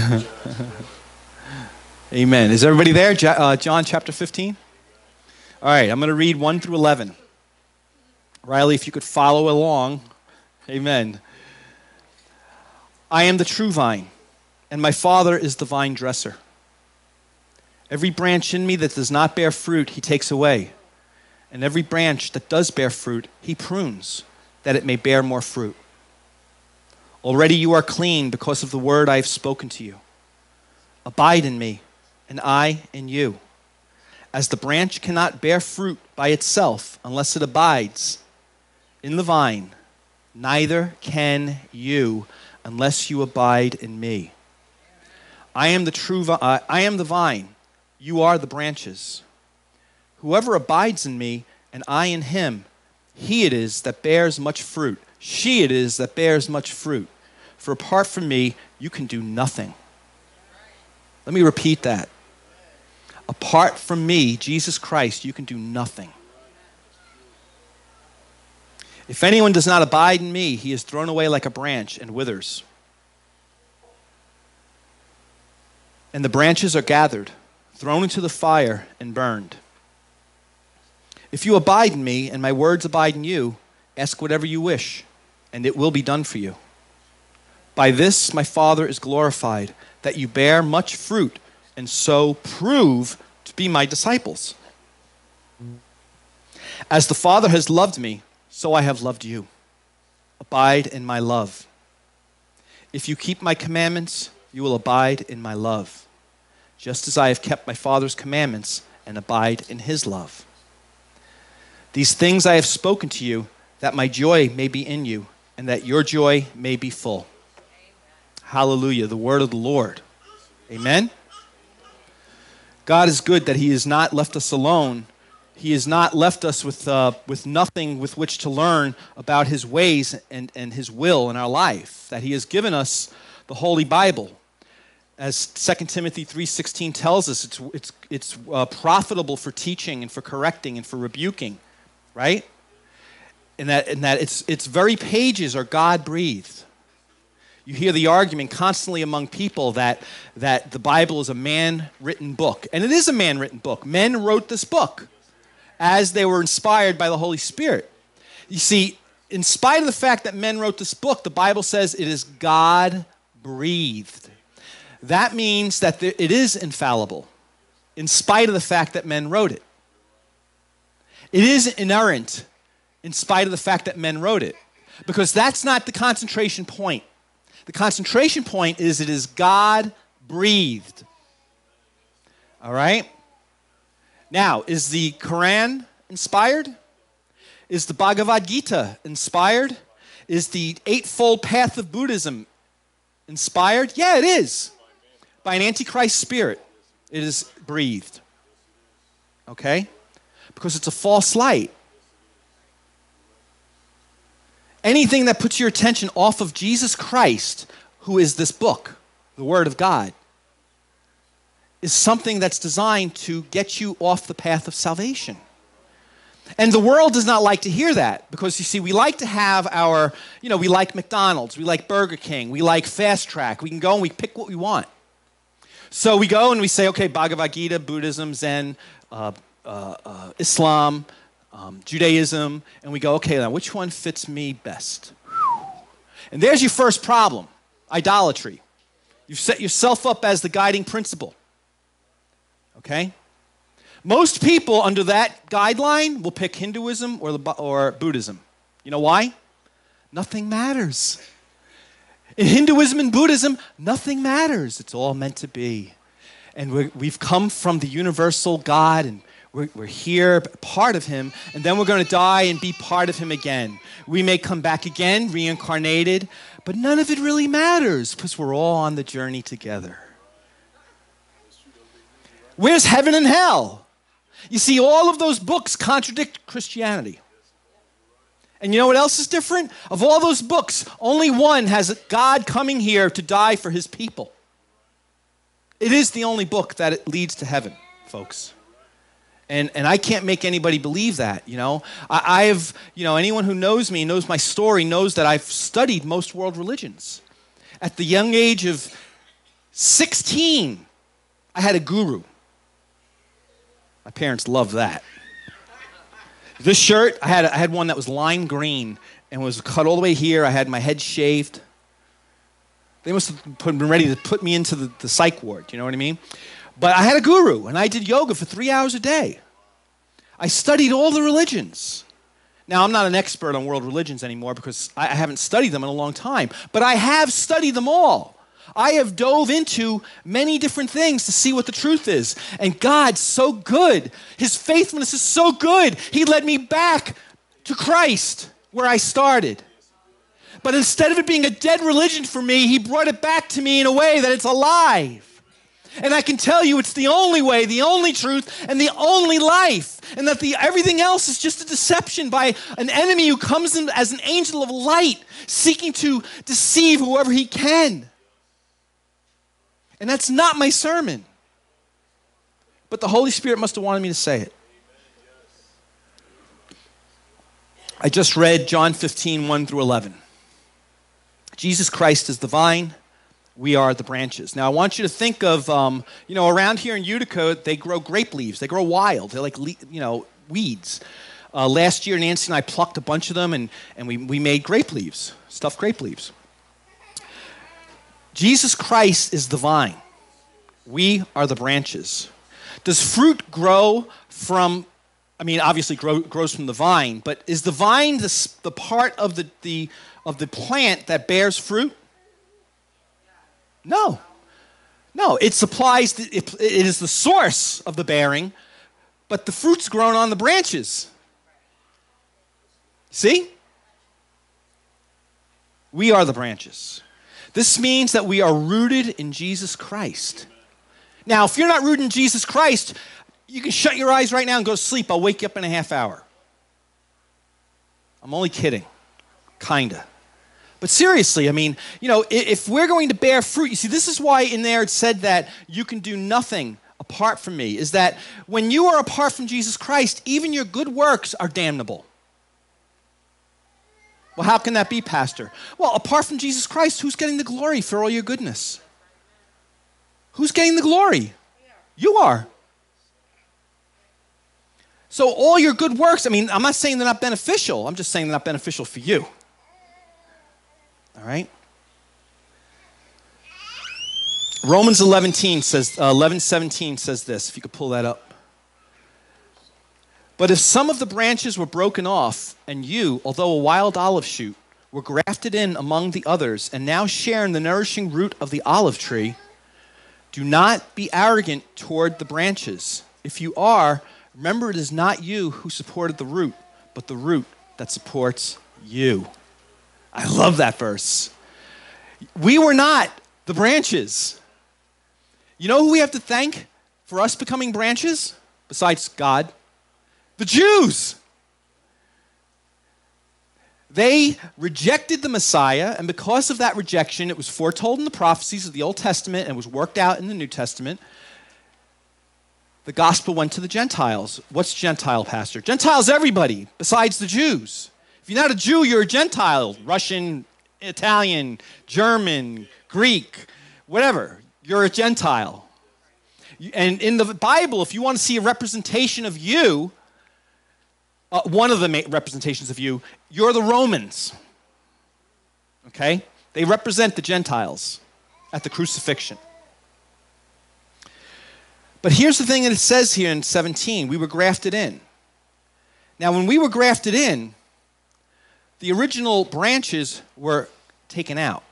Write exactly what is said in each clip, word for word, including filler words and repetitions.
Amen. Is everybody there? Uh, John chapter fifteen? All right, I'm going to read one through eleven. Riley, if you could follow along. Amen. I am the true vine, and my Father is the vine dresser. Every branch in me that does not bear fruit, he takes away. And every branch that does bear fruit, he prunes, that it may bear more fruit. Already you are clean because of the word I have spoken to you. Abide in me, and I in you. As the branch cannot bear fruit by itself unless it abides in the vine, neither can you unless you abide in me. I am the true vi- uh, I am the vine, you are the branches. Whoever abides in me and I in him, he it is that bears much fruit. She it is that bears much fruit. For apart from me, you can do nothing. Let me repeat that. Apart from me, Jesus Christ, you can do nothing. If anyone does not abide in me, he is thrown away like a branch and withers. And the branches are gathered, thrown into the fire, and burned. If you abide in me, and my words abide in you, ask whatever you wish, and it will be done for you. By this my Father is glorified, that you bear much fruit, and so prove to be my disciples. As the Father has loved me, so I have loved you. Abide in my love. If you keep my commandments, you will abide in my love, just as I have kept my Father's commandments and abide in his love. These things I have spoken to you, that my joy may be in you, and that your joy may be full. Amen. Hallelujah, the word of the Lord. Amen? God is good that he has not left us alone. He has not left us with, uh, with nothing with which to learn about his ways and, and his will in our life, that he has given us the Holy Bible. As Second Timothy three sixteen tells us, it's, it's, it's uh, profitable for teaching and for correcting and for rebuking, right? And that, and that its, its very pages are God-breathed. You hear the argument constantly among people that, that the Bible is a man-written book. And it is a man-written book. Men wrote this book as they were inspired by the Holy Spirit. You see, in spite of the fact that men wrote this book, the Bible says it is God-breathed. That means that it is infallible, in spite of the fact that men wrote it. It is inerrant, in spite of the fact that men wrote it, because that's not the concentration point. The concentration point is it is God-breathed. All right? Now, is the Quran inspired? Is the Bhagavad Gita inspired? Is the Eightfold Path of Buddhism inspired? Yeah, it is. By an Antichrist spirit, it is breathed. Okay? Because it's a false light. Anything that puts your attention off of Jesus Christ, who is this book, the Word of God, is something that's designed to get you off the path of salvation. And the world does not like to hear that because, you see, we like to have our, you know, we like McDonald's, we like Burger King, we like Fast Track. We can go and we pick what we want. So we go and we say, okay, Bhagavad Gita, Buddhism, Zen, uh, uh, uh, Islam, um, Judaism, and we go, okay, now which one fits me best? And there's your first problem, idolatry. You've set yourself up as the guiding principle. Okay? Most people under that guideline will pick Hinduism or, the, or Buddhism. You know why? Nothing matters. In Hinduism and Buddhism, nothing matters. It's all meant to be. And we're, we've come from the universal God, and we're, we're here, part of him, and then we're going to die and be part of him again. We may come back again, reincarnated, but none of it really matters because we're all on the journey together. Where's heaven and hell? You see, all of those books contradict Christianity. And you know what else is different? Of all those books, only one has God coming here to die for his people. It is the only book that it leads to heaven, folks. And and I can't make anybody believe that, you know. I, I've, you know, anyone who knows me, knows my story, knows that I've studied most world religions. At the young age of sixteen, I had a guru. My parents loved that. This shirt, I had, I had one that was lime green and was cut all the way here. I had my head shaved. They must have put, been ready to put me into the, the psych ward, you know what I mean? But I had a guru, and I did yoga for three hours a day. I studied all the religions. Now, I'm not an expert on world religions anymore because I, I haven't studied them in a long time, but I have studied them all. I have dove into many different things to see what the truth is. And God's so good. His faithfulness is so good. He led me back to Christ where I started. But instead of it being a dead religion for me, he brought it back to me in a way that it's alive. And I can tell you it's the only way, the only truth, and the only life. And that the, everything else is just a deception by an enemy who comes in as an angel of light, seeking to deceive whoever he can. And that's not my sermon. But the Holy Spirit must have wanted me to say it. I just read John fifteen, one through eleven. Jesus Christ is the vine. We are the branches. Now, I want you to think of, um, you know, around here in Utica, they grow grape leaves. They grow wild. They're like, you know, weeds. Uh, last year, Nancy and I plucked a bunch of them, and, and we, we made grape leaves, stuffed grape leaves. Jesus Christ is the vine. We are the branches. Does fruit grow from, I mean, obviously grow, grows from the vine, but is the vine the, the part of the, the, of the plant that bears fruit? No. No, it supplies, the, it, it is the source of the bearing, but the fruit's grown on the branches. See? We are the branches. This means that we are rooted in Jesus Christ. Now, if you're not rooted in Jesus Christ, you can shut your eyes right now and go to sleep. I'll wake you up in a half hour. I'm only kidding. Kinda. But seriously, I mean, you know, if we're going to bear fruit, you see, this is why in there it said that you can do nothing apart from me, is that when you are apart from Jesus Christ, even your good works are damnable. Well, how can that be, Pastor? Well, apart from Jesus Christ, who's getting the glory for all your goodness? Who's getting the glory? You are. So all your good works, I mean, I'm not saying they're not beneficial. I'm just saying they're not beneficial for you. All right? Romans eleven says, uh, eleven seventeen says this, if you could pull that up. But if some of the branches were broken off, and you, although a wild olive shoot, were grafted in among the others, and now share in the nourishing root of the olive tree, do not be arrogant toward the branches. If you are, remember it is not you who supported the root, but the root that supports you. I love that verse. We were not the branches. You know who we have to thank for us becoming branches? Besides God? The Jews. They rejected the Messiah, and because of that rejection, it was foretold in the prophecies of the Old Testament and was worked out in the New Testament. The gospel went to the Gentiles. What's Gentile, Pastor? Gentiles, everybody, besides the Jews. If you're not a Jew, you're a Gentile. Russian, Italian, German, Greek, whatever. You're a Gentile. And in the Bible, if you want to see a representation of you, uh, one of the representations of you, you're the Romans. Okay? They represent the Gentiles at the crucifixion. But here's the thing that it says here in seventeen. We were grafted in. Now, when we were grafted in, the original branches were taken out.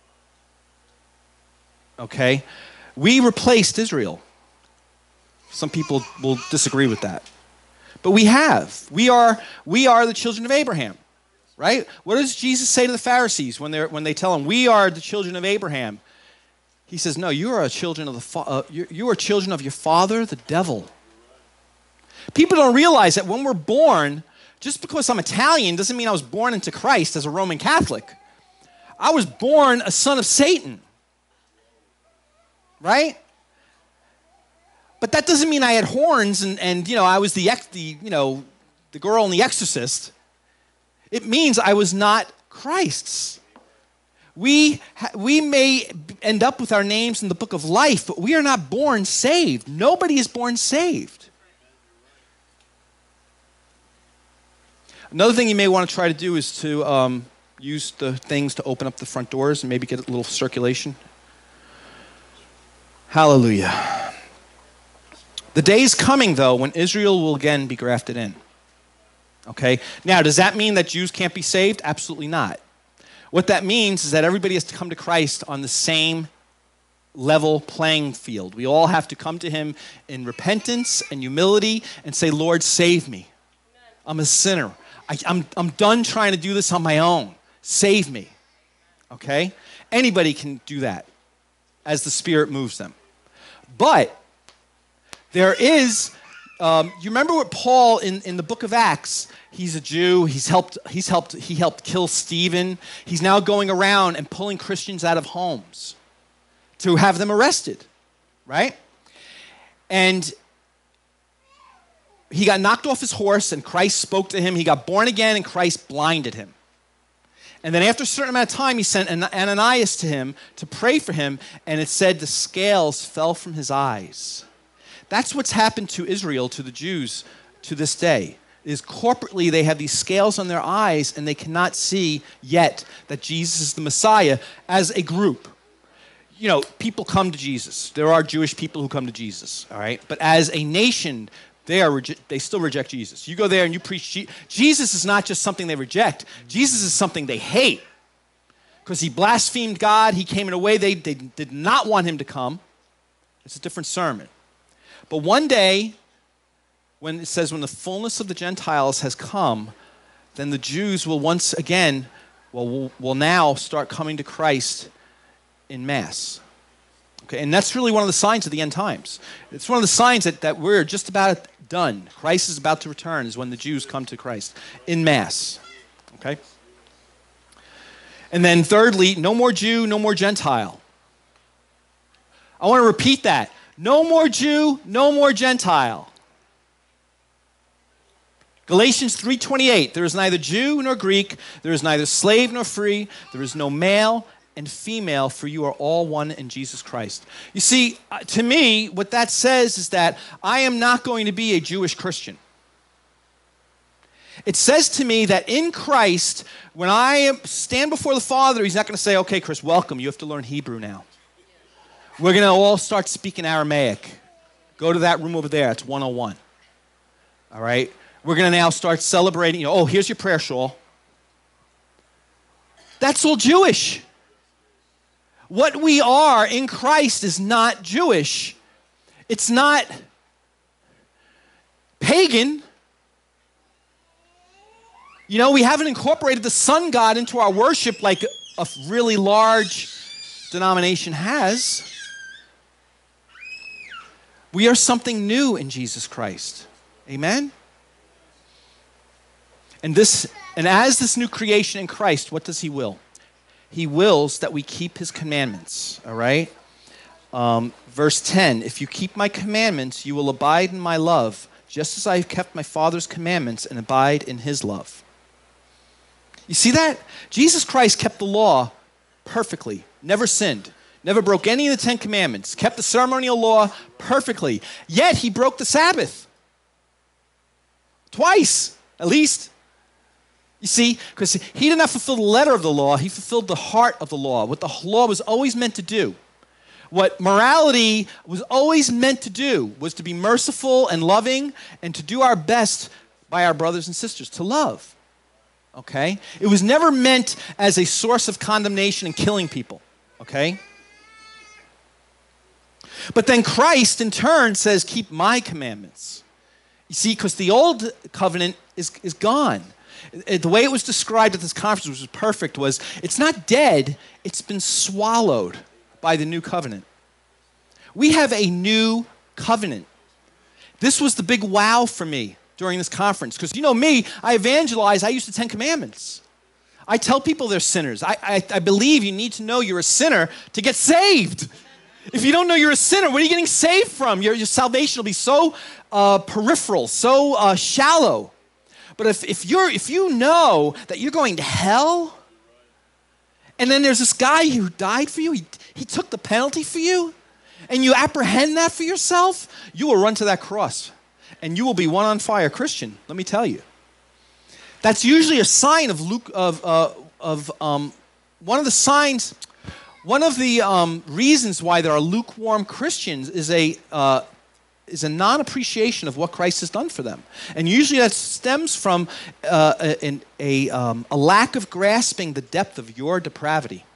Okay? We replaced Israel. Some people will disagree with that. But we have. We are, we are the children of Abraham. Right? What does Jesus say to the Pharisees when, they're, when they tell him, we are the children of Abraham? He says, no, you are a children of the fa- uh, you, you are children of your father, the devil. People don't realize that when we're born, just because I'm Italian doesn't mean I was born into Christ as a Roman Catholic. I was born a son of Satan. Right? But that doesn't mean I had horns and, and you know, I was the, ex, the, you know, the girl in The Exorcist. It means I was not Christ's. We, we may end up with our names in the book of life, but we are not born saved. Nobody is born saved. Another thing you may want to try to do is to um, use the things to open up the front doors and maybe get a little circulation. Hallelujah. The day is coming, though, when Israel will again be grafted in. Okay? Now, does that mean that Jews can't be saved? Absolutely not. What that means is that everybody has to come to Christ on the same level playing field. We all have to come to him in repentance and humility and say, Lord, save me. I'm a sinner. I, I'm, I'm done trying to do this on my own. Save me. Okay? Anybody can do that as the Spirit moves them. But there is, um, you remember what Paul in, in the book of Acts, he's a Jew, he's helped, he's helped, he helped kill Stephen. He's now going around and pulling Christians out of homes to have them arrested, right? And he got knocked off his horse and Christ spoke to him. He got born again and Christ blinded him. And then after a certain amount of time, he sent Ananias to him to pray for him, and it said the scales fell from his eyes. That's what's happened to Israel, to the Jews, to this day. Is corporately they have these scales on their eyes, and they cannot see yet that Jesus is the Messiah as a group. You know, people come to Jesus. There are Jewish people who come to Jesus, all right? But as a nation, They are they still reject Jesus. You go there and you preach Je- Jesus is not just something they reject. Jesus is something they hate. Because he blasphemed God. He came in a way they, they did not want him to come. It's a different sermon. But one day, when it says when the fullness of the Gentiles has come, then the Jews will once again, well, will, will now start coming to Christ in mass. Okay, and that's really one of the signs of the end times. It's one of the signs that, that we're just about done. Christ is about to return is when the Jews come to Christ in mass. Okay? And then thirdly, no more Jew, no more Gentile. I want to repeat that. No more Jew, no more Gentile. Galatians three twenty-eight, there is neither Jew nor Greek, there is neither slave nor free, there is no male and female, for you are all one in Jesus Christ. You see, uh, to me, what that says is that I am not going to be a Jewish Christian. It says to me that in Christ, when I stand before the Father, he's not going to say, okay, Chris, welcome, you have to learn Hebrew now. We're going to all start speaking Aramaic. Go to that room over there, it's one oh one. All right? We're going to now start celebrating, you know, oh, here's your prayer shawl. That's all Jewish. What we are in Christ is not Jewish. It's not pagan. You know, we haven't incorporated the sun god into our worship like a really large denomination has. We are something new in Jesus Christ. Amen? And this, and as this new creation in Christ, what does he will? He wills that we keep his commandments, all right? Um, verse ten, if you keep my commandments, you will abide in my love, just as I have kept my Father's commandments and abide in his love. You see that? Jesus Christ kept the law perfectly, never sinned, never broke any of the Ten Commandments, kept the ceremonial law perfectly, yet he broke the Sabbath. Twice, at least. You see, because he did not fulfill the letter of the law, he fulfilled the heart of the law, what the law was always meant to do. What morality was always meant to do was to be merciful and loving and to do our best by our brothers and sisters, to love. Okay? It was never meant as a source of condemnation and killing people. Okay? But then Christ, in turn, says, keep my commandments. You see, because the old covenant is, is gone. The way it was described at this conference, which was perfect, was it's not dead, it's been swallowed by the new covenant. We have a new covenant. This was the big wow for me during this conference, because you know me, I evangelize, I use the Ten Commandments. I tell people they're sinners. I, I, I believe you need to know you're a sinner to get saved. If you don't know you're a sinner, what are you getting saved from? Your, your salvation will be so uh, peripheral, so uh, shallow. But if, if, you're, if you know that you're going to hell And then there's this guy who died for you. He, he took the penalty for you. And you apprehend that for yourself. You will run to that cross. And you will be one on fire Christian, let me tell you. That's usually a sign of, Luke, of, uh, of um, one of the signs, one of the um, reasons why there are lukewarm Christians is a, uh, is a non-appreciation of what Christ has done for them. And usually that stems from uh, a, a, um, a lack of grasping the depth of your depravity.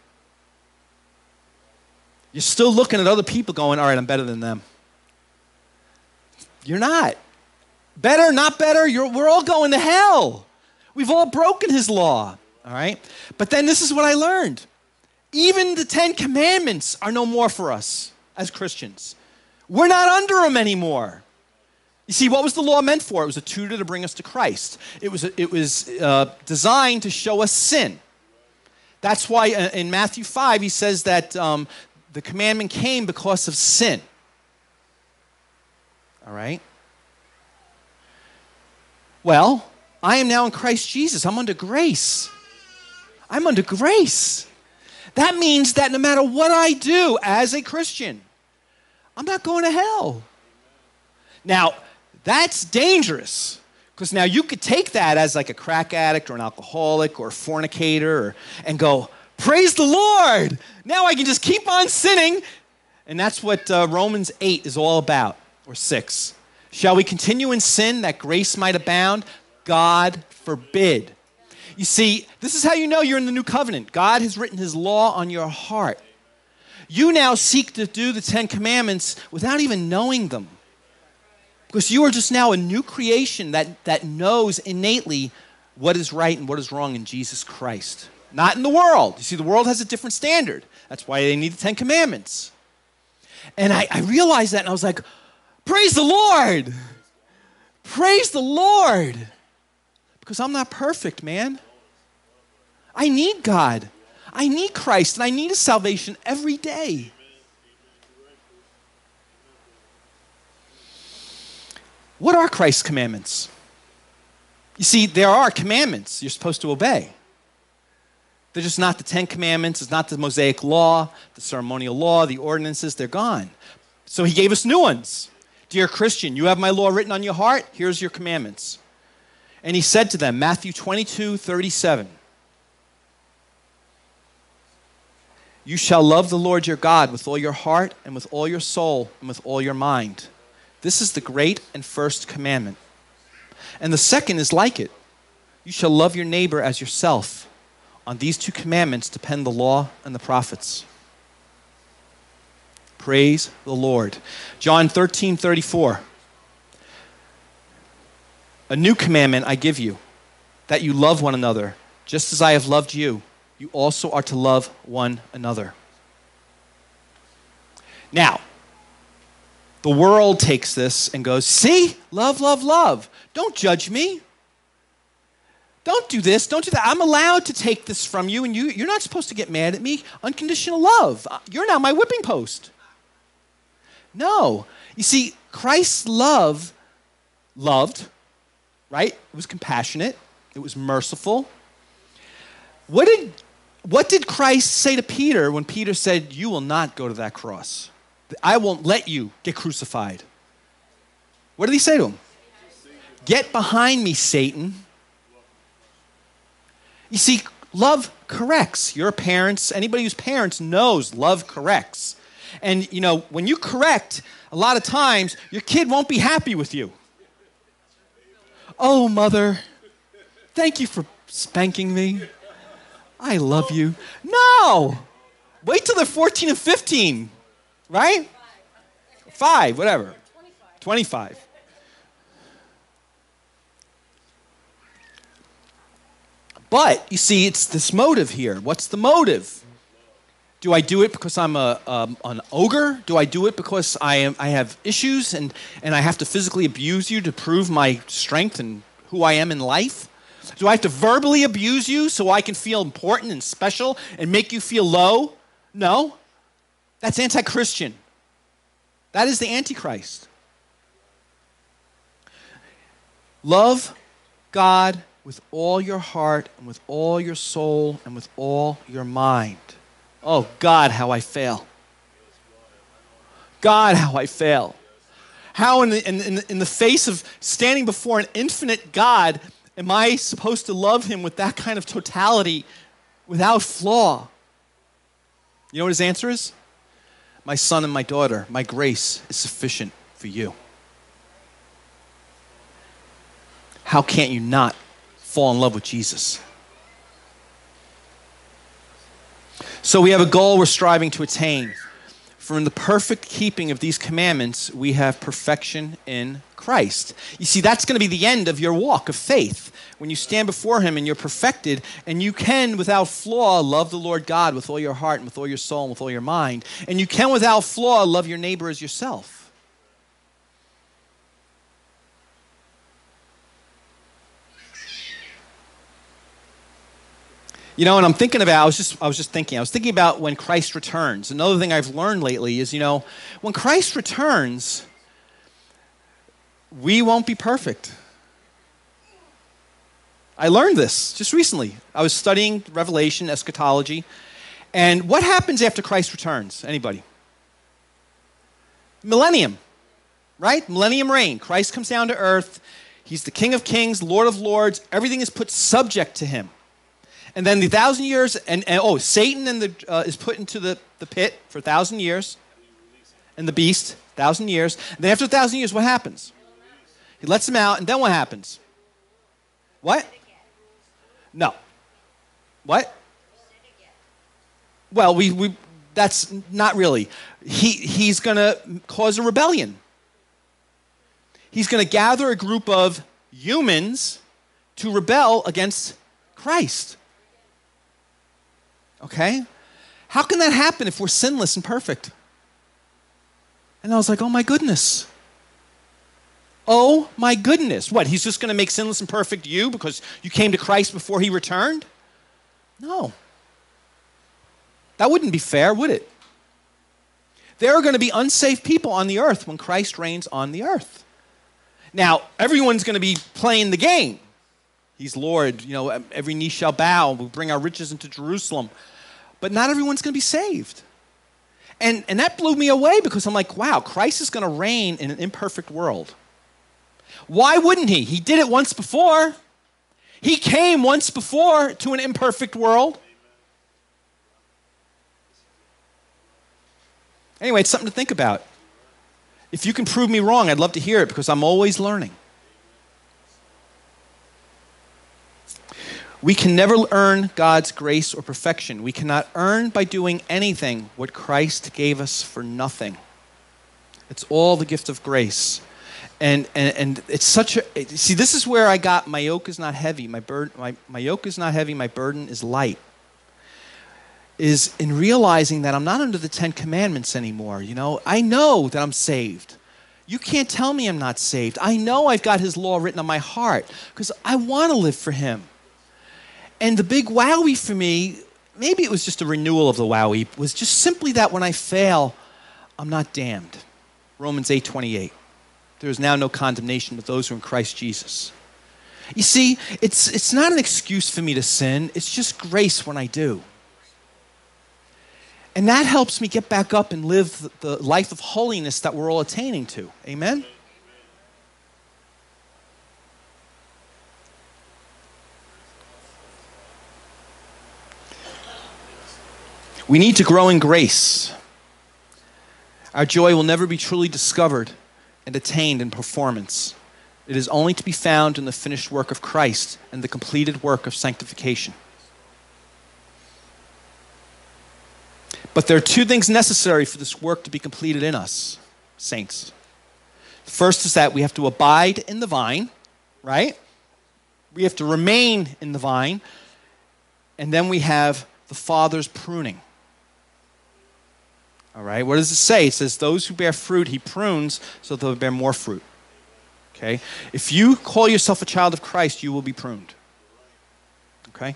You're still looking at other people going, all right, I'm better than them. You're not. Better, not better, you're, we're all going to hell. We've all broken his law, all right? But then this is what I learned. Even the Ten Commandments are no more for us as Christians. We're not under them anymore. You see, what was the law meant for? It was a tutor to bring us to Christ. It was, it was uh, designed to show us sin. That's why in Matthew five, he says that um, the commandment came because of sin. All right? Well, I am now in Christ Jesus. I'm under grace. I'm under grace. That means that no matter what I do as a Christian, I'm not going to hell. Now, that's dangerous because now you could take that as like a crack addict or an alcoholic or a fornicator or, and go, praise the Lord. Now I can just keep on sinning. And that's what uh, Romans eight is all about, or six. Shall we continue in sin that grace might abound? God forbid. You see, this is how you know you're in the new covenant. God has written his law on your heart. You now seek to do the Ten Commandments without even knowing them. Because you are just now a new creation that, that knows innately what is right and what is wrong in Jesus Christ. Not in the world. You see, the world has a different standard. That's why they need the Ten Commandments. And I, I realized that and I was like, praise the Lord. Praise the Lord. Because I'm not perfect, man. I need God. I need Christ, and I need his salvation every day. What are Christ's commandments? You see, there are commandments you're supposed to obey. They're just not the Ten Commandments. It's not the Mosaic Law, the ceremonial law, the ordinances. They're gone. So he gave us new ones. Dear Christian, you have my law written on your heart. Here's your commandments. And he said to them, Matthew twenty-two, thirty-seven, you shall love the Lord your God with all your heart and with all your soul and with all your mind. This is the great and first commandment. And the second is like it. You shall love your neighbor as yourself. On these two commandments depend the law and the prophets. Praise the Lord. John thirteen, thirty-four. A new commandment I give you, that you love one another, just as I have loved you. You also are to love one another. Now, the world takes this and goes, see, love, love, love. Don't judge me. Don't do this, don't do that. I'm allowed to take this from you, and you, you're not supposed to get mad at me. Unconditional love. You're now my whipping post. No. You see, Christ's love loved, right? It was compassionate. It was merciful. What did, what did Christ say to Peter when Peter said, you will not go to that cross? I won't let you get crucified. What did he say to him? Get behind me, Satan. You see, love corrects. Your parents, anybody who's parents knows love corrects. And, you know, when you correct, a lot of times, your kid won't be happy with you. Oh, mother, thank you for spanking me. I love you. No. Wait till they're fourteen and fifteen, right? Five, whatever. twenty-five. But, you see, it's this motive here. What's the motive? Do I do it because I'm a, um, an ogre? Do I do it because I am I have issues and, and I have to physically abuse you to prove my strength and who I am in life? Do I have to verbally abuse you so I can feel important and special and make you feel low? No. That's anti-Christian. That is the Antichrist. Love God with all your heart and with all your soul and with all your mind. Oh, God, how I fail. God, how I fail. How in the, in, in, in the face of standing before an infinite God am I supposed to love him with that kind of totality without flaw? You know what his answer is? My son and my daughter, my grace is sufficient for you. How can't you not fall in love with Jesus? So we have a goal we're striving to attain. For in the perfect keeping of these commandments, we have perfection in Christ. You see, that's going to be the end of your walk of faith. When you stand before him and you're perfected, and you can, without flaw, love the Lord God with all your heart and with all your soul and with all your mind. And you can, without flaw, love your neighbor as yourself. You know, and I'm thinking about, I was just I was just thinking, I was thinking about when Christ returns. Another thing I've learned lately is, you know, when Christ returns, we won't be perfect. I learned this just recently. I was studying Revelation, eschatology, and what happens after Christ returns? Anybody? Millennium, right? Millennium reign. Christ comes down to earth. He's the King of Kings, Lord of Lords. Everything is put subject to him. And then the thousand years, and, and oh, Satan and the, uh, is put into the, the pit for a thousand years, and the beast, thousand years. And then after a thousand years, what happens? He lets him out, and then what happens? What? No. What? Well, we, we that's not really. He, he's going to cause a rebellion. He's going to gather a group of humans to rebel against Christ. Okay? How can that happen if we're sinless and perfect? And I was like, oh my goodness. Oh my goodness. What, he's just going to make sinless and perfect you because you came to Christ before he returned? No. That wouldn't be fair, would it? There are going to be unsafe people on the earth when Christ reigns on the earth. Now, everyone's going to be playing the game. He's Lord, you know, every knee shall bow. We'll bring our riches into Jerusalem. But not everyone's going to be saved. And, and that blew me away because I'm like, wow, Christ is going to reign in an imperfect world. Why wouldn't he? He did it once before. He came once before to an imperfect world. Anyway, it's something to think about. If you can prove me wrong, I'd love to hear it because I'm always learning. We can never earn God's grace or perfection. We cannot earn by doing anything what Christ gave us for nothing. It's all the gift of grace. And and, and it's such a, see, this is where I got my yoke is not heavy, my, burden, my, my yoke is not heavy, my burden is light. Is in realizing that I'm not under the Ten Commandments anymore, you know. I know that I'm saved. You can't tell me I'm not saved. I know I've got his law written on my heart because I want to live for him. And the big wowie for me, maybe it was just a renewal of the wowie, was just simply that when I fail, I'm not damned. Romans eight twenty-eight. There is now no condemnation to those who are in Christ Jesus. You see, it's, it's not an excuse for me to sin. It's just grace when I do. And that helps me get back up and live the life of holiness that we're all attaining to. Amen? We need to grow in grace. Our joy will never be truly discovered and attained in performance. It is only to be found in the finished work of Christ and the completed work of sanctification. But there are two things necessary for this work to be completed in us, saints. The first is that we have to abide in the vine, right? We have to remain in the vine. And then we have the Father's pruning. All right, what does it say? It says, those who bear fruit, he prunes so they'll bear more fruit. Okay? If you call yourself a child of Christ, you will be pruned. Okay?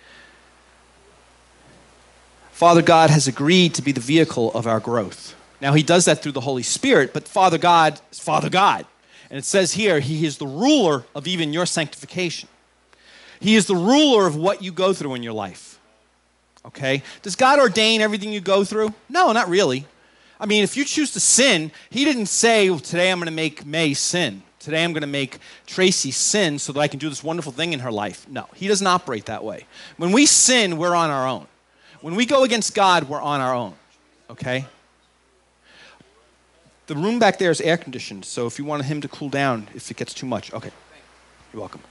Father God has agreed to be the vehicle of our growth. Now, he does that through the Holy Spirit, but Father God is Father God. And it says here, he is the ruler of even your sanctification. He is the ruler of what you go through in your life. Okay? Does God ordain everything you go through? No, not really. I mean, if you choose to sin, he didn't say, well, today I'm going to make May sin. Today I'm going to make Tracy sin so that I can do this wonderful thing in her life. No, he doesn't operate that way. When we sin, we're on our own. When we go against God, we're on our own. Okay? The room back there is air conditioned, so if you want him to cool down if it gets too much. Okay. You're welcome.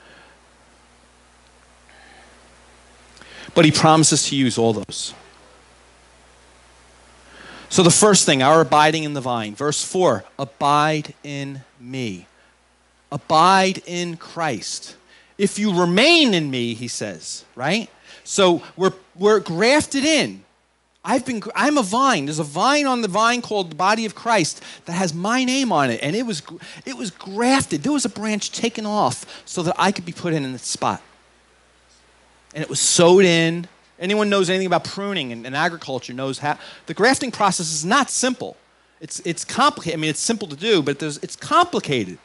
But he promises to use all those. So the first thing, our abiding in the vine. Verse four, abide in me. Abide in Christ. If you remain in me, he says, right? So we're we're grafted in. I've been I'm a vine. There's a vine on the vine called the body of Christ that has my name on it, and it was it was grafted. There was a branch taken off so that I could be put in in its spot. And it was sewed in. Anyone knows anything about pruning and, and agriculture knows how the grafting process is not simple. It's it's complicated. I mean, it's simple to do, but there's, it's complicated.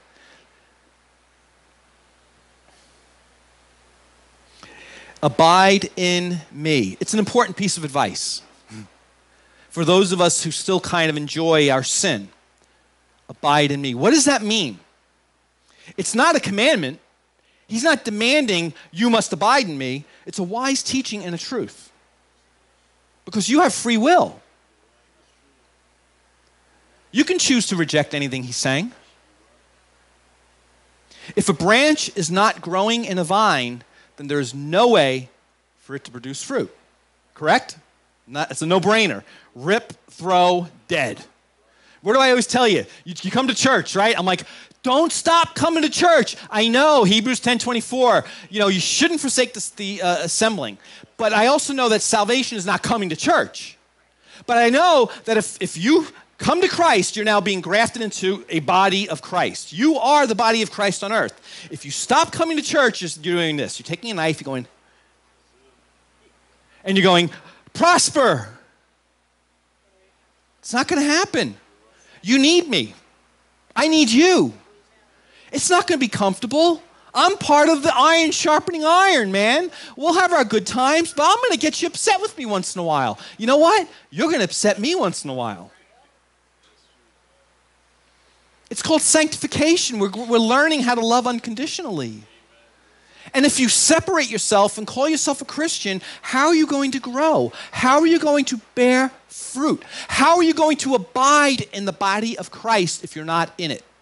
Abide in me. It's an important piece of advice for those of us who still kind of enjoy our sin. Abide in me. What does that mean? It's not a commandment. He's not demanding you must abide in me. It's a wise teaching and a truth. Because you have free will. You can choose to reject anything he's saying. If a branch is not growing in a vine, then there is no way for it to produce fruit. Correct? Not, it's a no-brainer. Rip, throw, dead. What do I always tell you? you? You come to church, right? I'm like, don't stop coming to church. I know, Hebrews ten twenty-four, you know, you shouldn't forsake the, the uh, assembling. But I also know that salvation is not coming to church. But I know that if, if you come to Christ, you're now being grafted into a body of Christ. You are the body of Christ on earth. If you stop coming to church, you're doing this. You're taking a knife, you're going, and you're going, prosper. It's not going to happen. You need me. I need you. It's not going to be comfortable. I'm part of the iron sharpening iron, man. We'll have our good times, but I'm going to get you upset with me once in a while. You know what? You're going to upset me once in a while. It's called sanctification. We're, we're learning how to love unconditionally. And if you separate yourself and call yourself a Christian, how are you going to grow? How are you going to bear fruit? How are you going to abide in the body of Christ if you're not in it?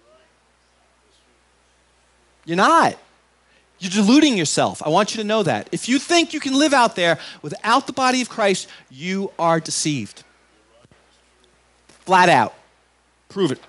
You're not. You're deluding yourself. I want you to know that. If you think you can live out there without the body of Christ, you are deceived. Flat out. Prove it.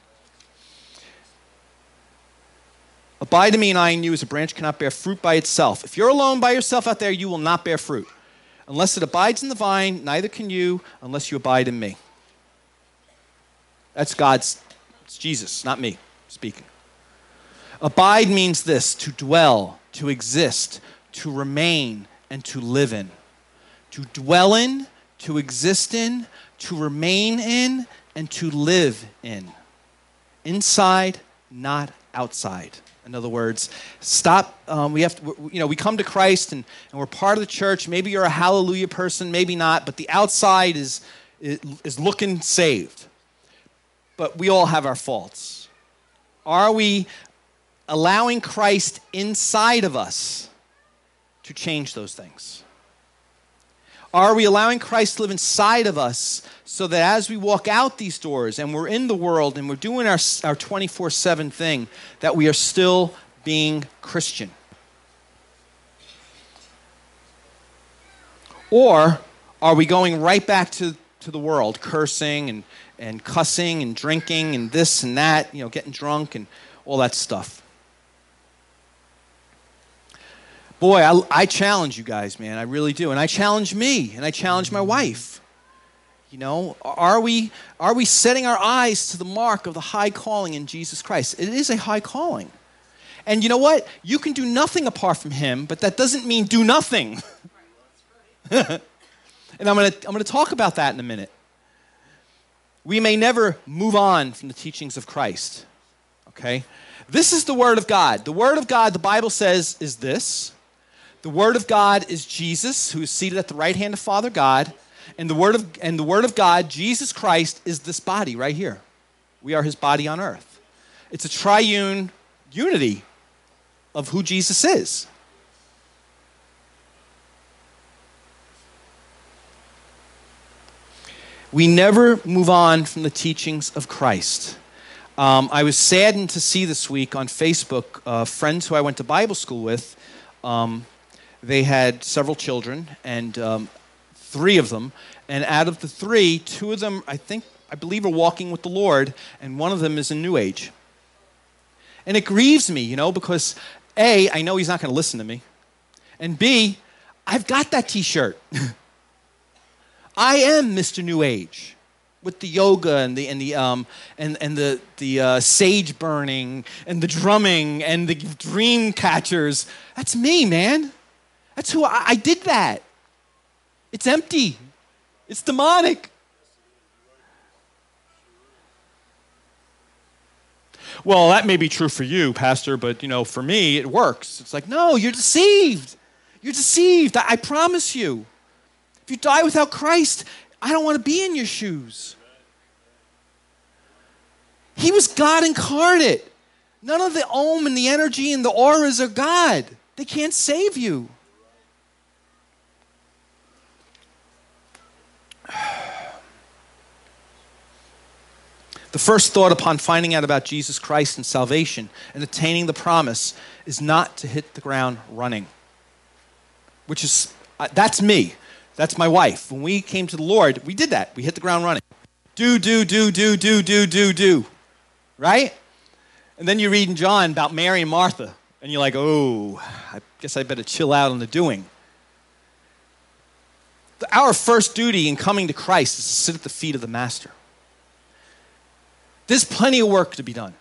Abide in me and I in you as a branch cannot bear fruit by itself. If you're alone by yourself out there, you will not bear fruit. Unless it abides in the vine, neither can you unless you abide in me. That's God's, it's Jesus, not me speaking. Abide means this, to dwell, to exist, to remain, and to live in. To dwell in, to exist in, to remain in, and to live in. Inside, not outside. In other words, stop, um, we have to, you know, we come to Christ and, and we're part of the church. Maybe you're a hallelujah person, maybe not, but the outside is, is, is looking saved. But we all have our faults. Are we allowing Christ inside of us to change those things? Are we allowing Christ to live inside of us so that as we walk out these doors and we're in the world and we're doing our, our twenty-four seven thing, that we are still being Christian? Or are we going right back to, to the world, cursing and, and cussing and drinking and this and that, you know, getting drunk and all that stuff? Boy, I, I challenge you guys, man. I really do. And I challenge me, and I challenge my wife. You know, are we, are we setting our eyes to the mark of the high calling in Jesus Christ? It is a high calling. And you know what? You can do nothing apart from him, but that doesn't mean do nothing. And I'm going to I'm going to talk about that in a minute. We may never move on from the teachings of Christ. Okay? This is the Word of God. The Word of God, the Bible says, is this. The Word of God is Jesus, who is seated at the right hand of Father God. And the Word of, and the Word of God, Jesus Christ, is this body right here. We are his body on earth. It's a triune unity of who Jesus is. We never move on from the teachings of Christ. Um, I was saddened to see this week on Facebook, uh, friends who I went to Bible school with, um, they had several children, and um, three of them, and out of the three, two of them, I think, I believe, are walking with the Lord, and one of them is in New Age. And it grieves me, you know, because A, I know he's not going to listen to me, and B, I've got that t-shirt. I am Mister New Age, with the yoga and the and the um and and the the uh, sage burning and the drumming and the dream catchers. That's me, man. That's who I, I did that. It's empty. It's demonic. Well, that may be true for you, Pastor, but you know, for me, it works. It's like, no, you're deceived. You're deceived. I, I promise you. If you die without Christ, I don't want to be in your shoes. He was God incarnate. None of the om and the energy and the auras are God. They can't save you. The first thought upon finding out about Jesus Christ and salvation and attaining the promise is not to hit the ground running. Which is, uh, that's me. That's my wife. When we came to the Lord, we did that. We hit the ground running. Do, do, do, do, do, do, do, do. Right? And then you read in John about Mary and Martha, and you're like, oh, I guess I better chill out on the doing. Our first duty in coming to Christ is to sit at the feet of the Master. There's plenty of work to be done.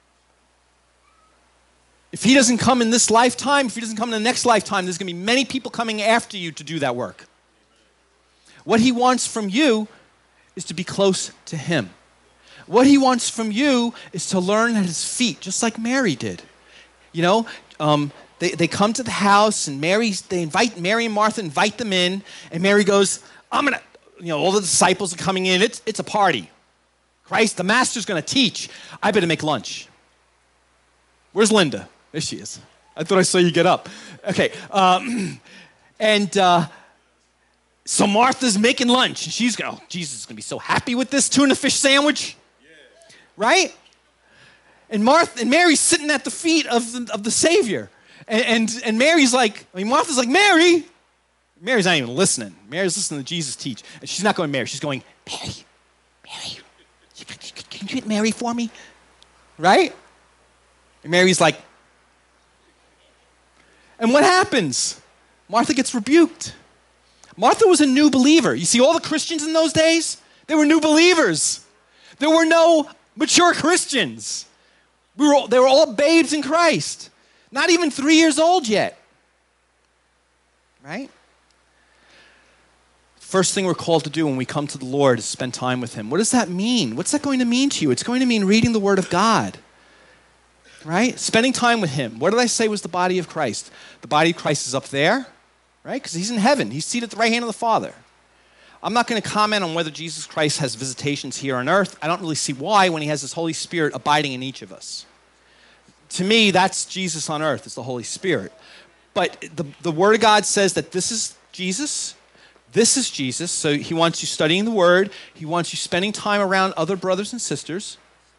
If he doesn't come in this lifetime, if he doesn't come in the next lifetime, there's going to be many people coming after you to do that work. What he wants from you is to be close to him. What he wants from you is to learn at his feet, just like Mary did. You know, um, they, they come to the house, and Mary, they invite, Mary and Martha invite them in, and Mary goes, I'm going to, you know, all the disciples are coming in. It's, it's a party. Christ, the master's going to teach. I better make lunch. Where's Linda? There she is. I thought I saw you get up. Okay. Um, and uh, so Martha's making lunch. And she's going, oh, Jesus is going to be so happy with this tuna fish sandwich. Yeah. Right? And Martha and Mary's sitting at the feet of the, of the Savior. And, and, and Mary's like, I mean, Martha's like, Mary. Mary's not even listening. Mary's listening to Jesus teach. And she's not going, Mary. She's going, Mary, Mary. Can you get Mary for me? Right? And Mary's like, and what happens? Martha gets rebuked. Martha was a new believer. You see, all the Christians in those days, they were new believers. There were no mature Christians. We were all, they were all babes in Christ. Not even three years old yet. Right? First thing we're called to do when we come to the Lord is spend time with him. What does that mean? What's that going to mean to you? It's going to mean reading the Word of God, right? Spending time with him. What did I say was the body of Christ? The body of Christ is up there, right? Because he's in heaven. He's seated at the right hand of the Father. I'm not going to comment on whether Jesus Christ has visitations here on earth. I don't really see why when he has his Holy Spirit abiding in each of us. To me, that's Jesus on earth, is the Holy Spirit. But the, the Word of God says that this is Jesus. This is Jesus, so he wants you studying the Word. He wants you spending time around other brothers and sisters.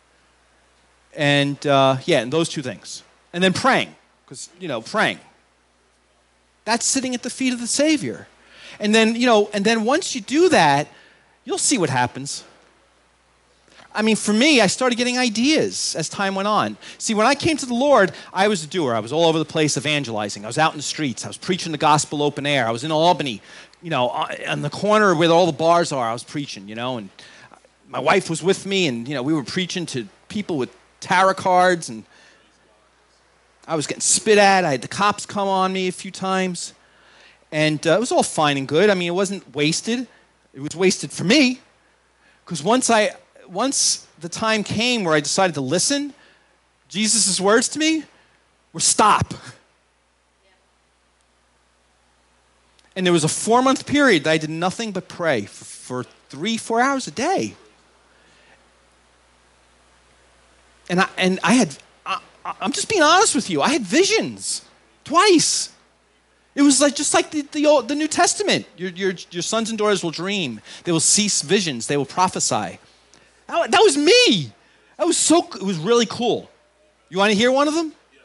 And, uh, yeah, and those two things. And then praying, because, you know, praying. That's sitting at the feet of the Savior. And then, you know, and then once you do that, you'll see what happens. I mean, for me, I started getting ideas as time went on. See, when I came to the Lord, I was a doer. I was all over the place evangelizing. I was out in the streets. I was preaching the gospel open air. I was in Albany, you know, on the corner where all the bars are. I was preaching, you know, and my wife was with me, and, you know, we were preaching to people with tarot cards, and I was getting spit at. I had the cops come on me a few times, and uh, it was all fine and good. I mean, it wasn't wasted. It was wasted for me, because once I... Once the time came where I decided to listen, Jesus' words to me were stop. And there was a four-month period that I did nothing but pray for, for three, four hours a day. And I, and I had, I, I'm just being honest with you, I had visions twice. It was like just like the, the, old, the New Testament. Your, your, your sons and daughters will dream. They will see visions. They will prophesy. That, that was me. That was so, it was really cool. You want to hear one of them? Yes.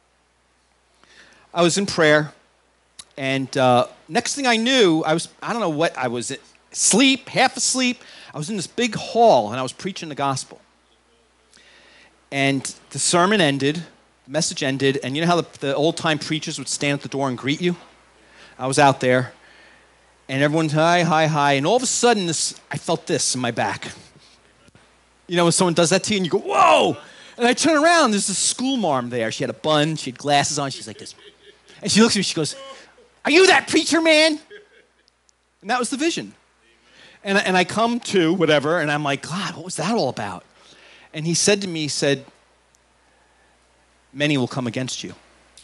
I was in prayer. And uh, next thing I knew, I was, I don't know what, I was asleep, half asleep. I was in this big hall, and I was preaching the gospel. And the sermon ended, the message ended, and you know how the, the old-time preachers would stand at the door and greet you? I was out there, and everyone's hi, hi, hi, and all of a sudden, this, I felt this in my back. You know when someone does that to you, and you go, whoa! And I turn around, there's this school marm there. She had a bun, she had glasses on, she's like this. And she looks at me, she goes, are you that preacher man? And that was the vision. And, and I come to whatever, and I'm like, God, what was that all about? And he said to me, he said, many will come against you.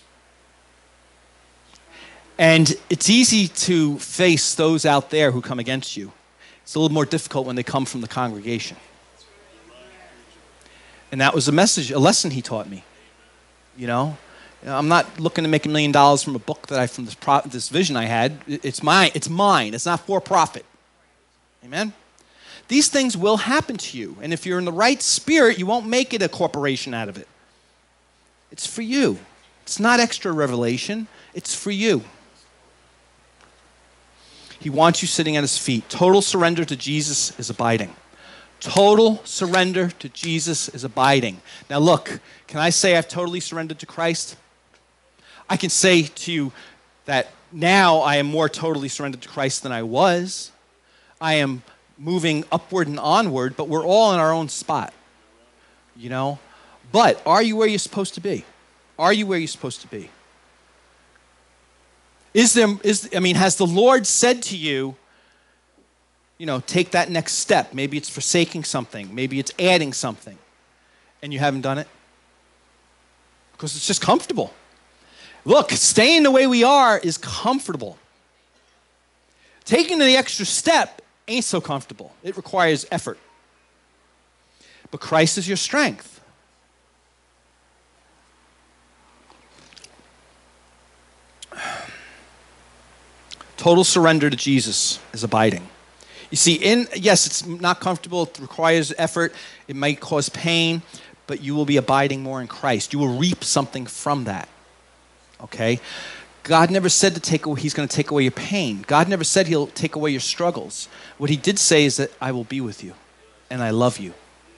And it's easy to face those out there who come against you. It's a little more difficult when they come from the congregation. And that was a message, a lesson he taught me. You know? I'm not looking to make a million dollars from a book that I, from this, pro, this vision I had. It's mine. It's mine. It's not for profit. Amen? These things will happen to you. And if you're in the right spirit, you won't make it a corporation out of it. It's for you. It's not extra revelation. It's for you. He wants you sitting at his feet. Total surrender to Jesus is abiding. Total surrender to Jesus is abiding. Now look, can I say I've totally surrendered to Christ? I can say to you that now I am more totally surrendered to Christ than I was. I am moving upward and onward, but we're all in our own spot, you know? But are you where you're supposed to be? Are you where you're supposed to be? Is there, is, I mean, has the Lord said to you, you know, take that next step? Maybe it's forsaking something. Maybe it's adding something. And you haven't done it? Because it's just comfortable. Look, staying the way we are is comfortable. Taking the extra step ain't so comfortable. It requires effort. But Christ is your strength. Total surrender to Jesus is abiding. You see, in yes, it's not comfortable. It requires effort. It might cause pain, but you will be abiding more in Christ. You will reap something from that. Okay? God never said to take away, he's going to take away your pain. God never said he'll take away your struggles. What he did say is that I will be with you, and I love you.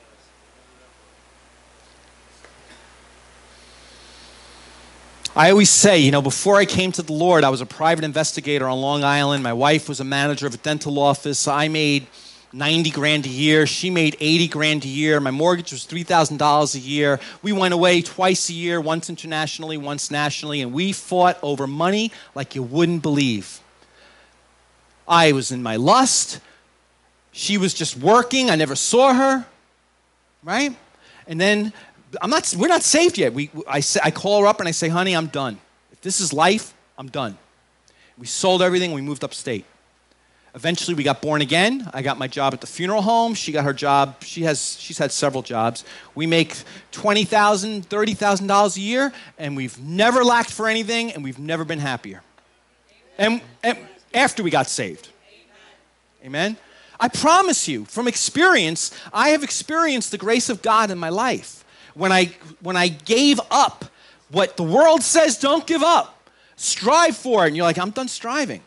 I always say, you know, before I came to the Lord, I was a private investigator on Long Island. My wife was a manager of a dental office. I made ninety grand a year. She made eighty grand a year. My mortgage was three thousand dollars a year. We went away twice a year, once internationally, once nationally, and we fought over money like you wouldn't believe. I was in my lust. She was just working. I never saw her, right? And then I'm not, we're not saved yet. We, I, say, I call her up and I say, honey, I'm done. If this is life, I'm done. We sold everything. We moved upstate. Eventually, we got born again. I got my job at the funeral home. She got her job. She has, she's had several jobs. We make twenty thousand dollars, thirty thousand dollars a year, and we've never lacked for anything, and we've never been happier. And, and after we got saved. Amen? I promise you, from experience, I have experienced the grace of God in my life. When I, when I gave up what the world says don't give up, strive for it, and you're like, I'm done striving.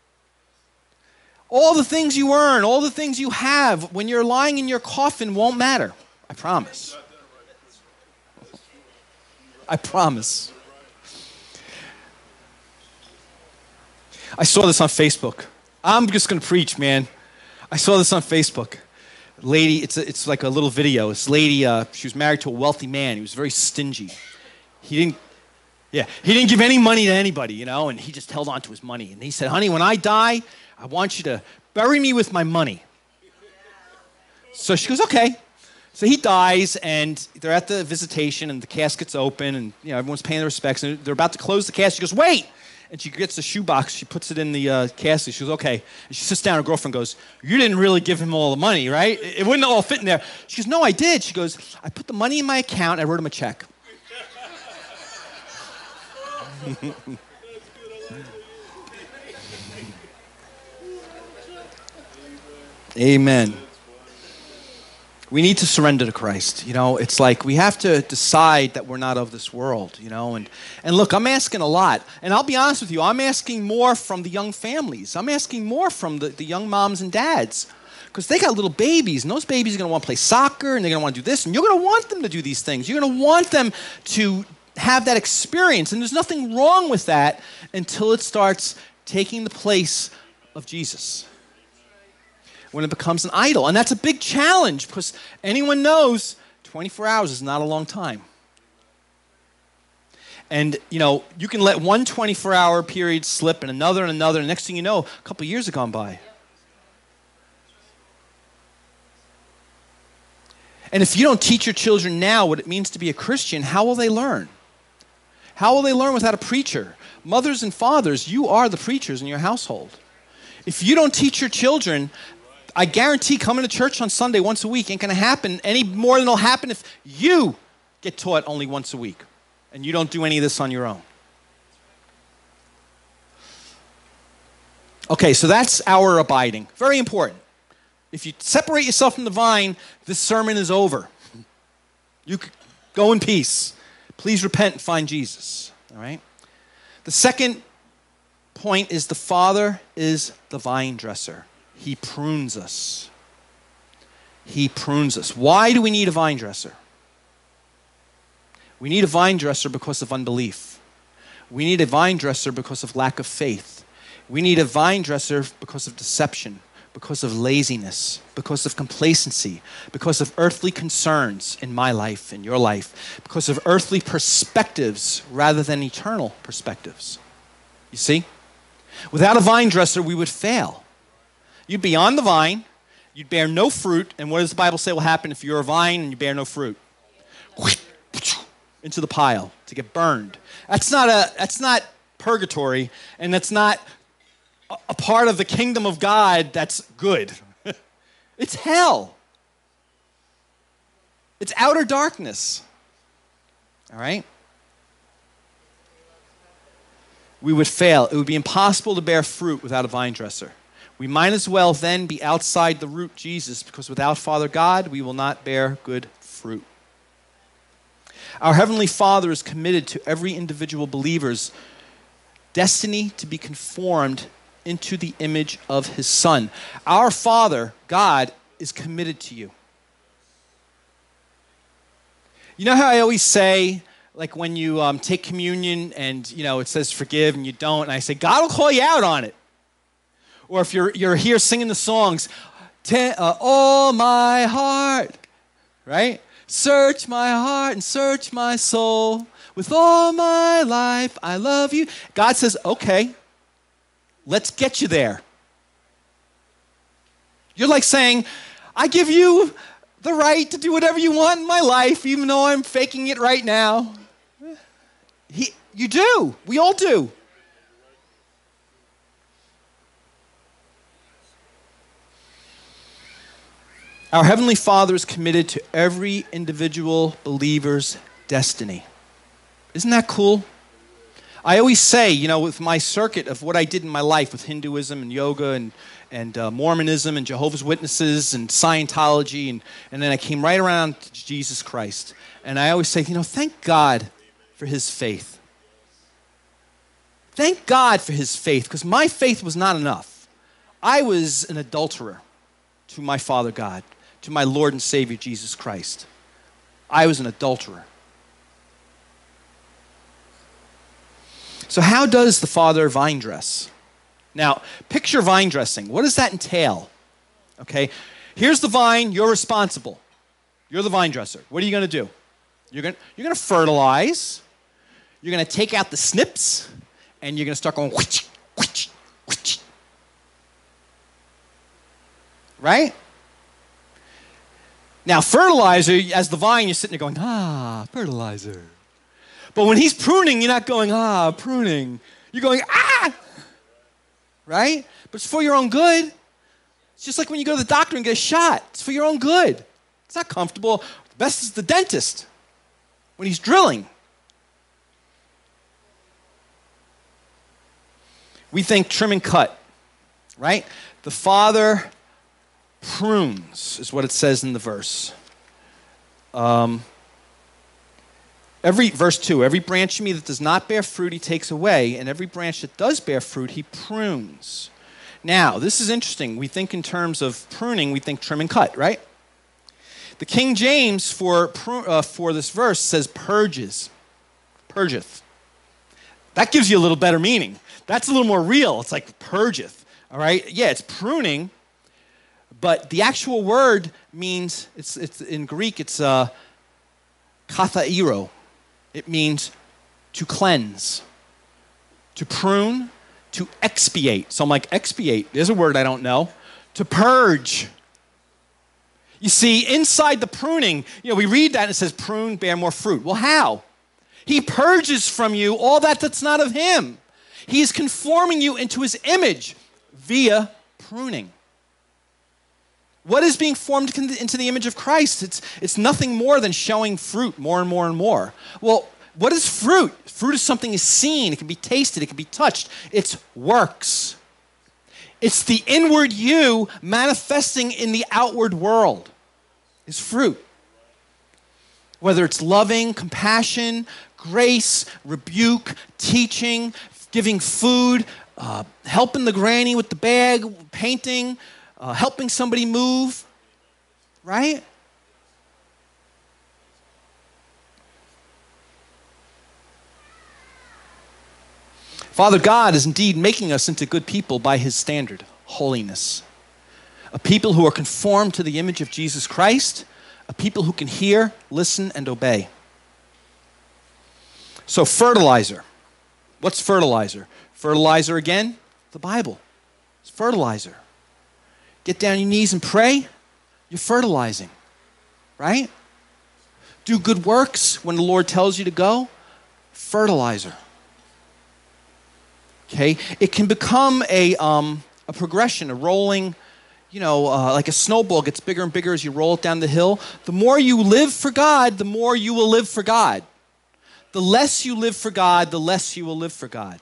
All the things you earn, all the things you have, when you're lying in your coffin won't matter. I promise. I promise. I saw this on Facebook. I'm just going to preach, man. I saw this on Facebook. Lady, it's a, it's like a little video. This lady, uh, she was married to a wealthy man. He was very stingy. He didn't, yeah, he didn't give any money to anybody, you know, and he just held on to his money. And he said, honey, when I die, I want you to bury me with my money. So she goes, okay. So he dies, and they're at the visitation, and the casket's open, and you know everyone's paying their respects, and they're about to close the casket. She goes, wait! And she gets the shoebox, she puts it in the uh, casket. She goes, okay. And she sits down, her girlfriend goes, you didn't really give him all the money, right? It wouldn't all fit in there. She goes, no, I did. She goes, I put the money in my account, I wrote him a check. Amen. We need to surrender to Christ. You know, it's like we have to decide that we're not of this world, you know. And, and look, I'm asking a lot. And I'll be honest with you, I'm asking more from the young families. I'm asking more from the, the young moms and dads. Because they got little babies, and those babies are going to want to play soccer, and they're going to want to do this, and you're going to want them to do these things. You're going to want them to have that experience. And there's nothing wrong with that until it starts taking the place of Jesus. When it becomes an idol. And that's a big challenge because anyone knows twenty-four hours is not a long time. And, you know, you can let one twenty-four hour period slip and another and another, and next thing you know, a couple of years have gone by. And if you don't teach your children now what it means to be a Christian, how will they learn? How will they learn without a preacher? Mothers and fathers, you are the preachers in your household. If you don't teach your children, I guarantee coming to church on Sunday once a week ain't going to happen any more than it'll happen if you get taught only once a week and you don't do any of this on your own. Okay, so that's our abiding. Very important. If you separate yourself from the vine, this sermon is over. You can go in peace. Please repent and find Jesus. All right? The second point is the Father is the vine dresser. He prunes us. He prunes us. Why do we need a vine dresser? We need a vine dresser because of unbelief. We need a vine dresser because of lack of faith. We need a vine dresser because of deception, because of laziness, because of complacency, because of earthly concerns in my life, in your life, because of earthly perspectives rather than eternal perspectives. You see? Without a vine dresser, we would fail. You'd be on the vine, you'd bear no fruit, and what does the Bible say will happen if you're a vine and you bear no fruit? Into the pile to get burned. That's not a that's not purgatory, and that's not a, a part of the kingdom of God that's good. It's hell. It's outer darkness. All right? We would fail. It would be impossible to bear fruit without a vine dresser. We might as well then be outside the root Jesus, because without Father God, we will not bear good fruit. Our Heavenly Father is committed to every individual believer's destiny to be conformed into the image of His Son. Our Father, God, is committed to you. You know how I always say, like when you um, take communion and, you know, it says forgive and you don't, and I say, God will call you out on it. Or if you're, you're here singing the songs, uh, oh, my heart, right? Search my heart and search my soul. With all my life, I love you. God says, okay, let's get you there. You're like saying, I give you the right to do whatever you want in my life, even though I'm faking it right now. He, you do. We all do. Our Heavenly Father is committed to every individual believer's destiny. Isn't that cool? I always say, you know, with my circuit of what I did in my life with Hinduism and yoga and, and uh, Mormonism and Jehovah's Witnesses and Scientology, and, and then I came right around to Jesus Christ. And I always say, you know, thank God for His faith. Thank God for His faith, because my faith was not enough. I was an adulterer to my Father God, to my Lord and Savior Jesus Christ. I was an adulterer. So how does the Father vine dress? Now, picture vine dressing. What does that entail? Okay, here's the vine. You're responsible. You're the vine dresser. What are you going to do? You're going you're going to fertilize. You're going to take out the snips, and you're going to start going whoosh, whoosh, whoosh. Right? Now, fertilizer, as the vine, you're sitting there going, ah, fertilizer. But when he's pruning, you're not going, ah, pruning. You're going, ah! Right? But it's for your own good. It's just like when you go to the doctor and get a shot. It's for your own good. It's not comfortable. The best is the dentist when he's drilling. We think trim and cut, right? The Father prunes, is what it says in the verse. Um, every verse two, every branch in me that does not bear fruit, he takes away, and every branch that does bear fruit, he prunes. Now, this is interesting. We think in terms of pruning, we think trim and cut, right? The King James for pru- uh, for this verse says purges, purgeth. That gives you a little better meaning. That's a little more real. It's like purgeth, all right? Yeah, it's pruning. But the actual word means, it's, it's in Greek, it's uh, kathairo. It means to cleanse, to prune, to expiate. So I'm like, expiate, there's a word I don't know. To purge. You see, inside the pruning, you know, we read that and it says, prune, bear more fruit. Well, how? He purges from you all that that's not of him. He is conforming you into his image via pruning. What is being formed into the image of Christ? It's, it's nothing more than showing fruit more and more and more. Well, what is fruit? Fruit is something is seen. It can be tasted. It can be touched. It's works. It's the inward you manifesting in the outward world is fruit. Whether it's loving, compassion, grace, rebuke, teaching, giving food, uh, helping the granny with the bag, painting, Uh, helping somebody move, right? Father God is indeed making us into good people by his standard, holiness. A people who are conformed to the image of Jesus Christ, a people who can hear, listen, and obey. So fertilizer. What's fertilizer? Fertilizer again, the Bible. It's fertilizer. Get down on your knees and pray, you're fertilizing, right? Do good works when the Lord tells you to go, fertilizer. Okay? It can become a, um, a progression, a rolling, you know, uh, like a snowball gets bigger and bigger as you roll it down the hill. The more you live for God, the more you will live for God. The less you live for God, the less you will live for God.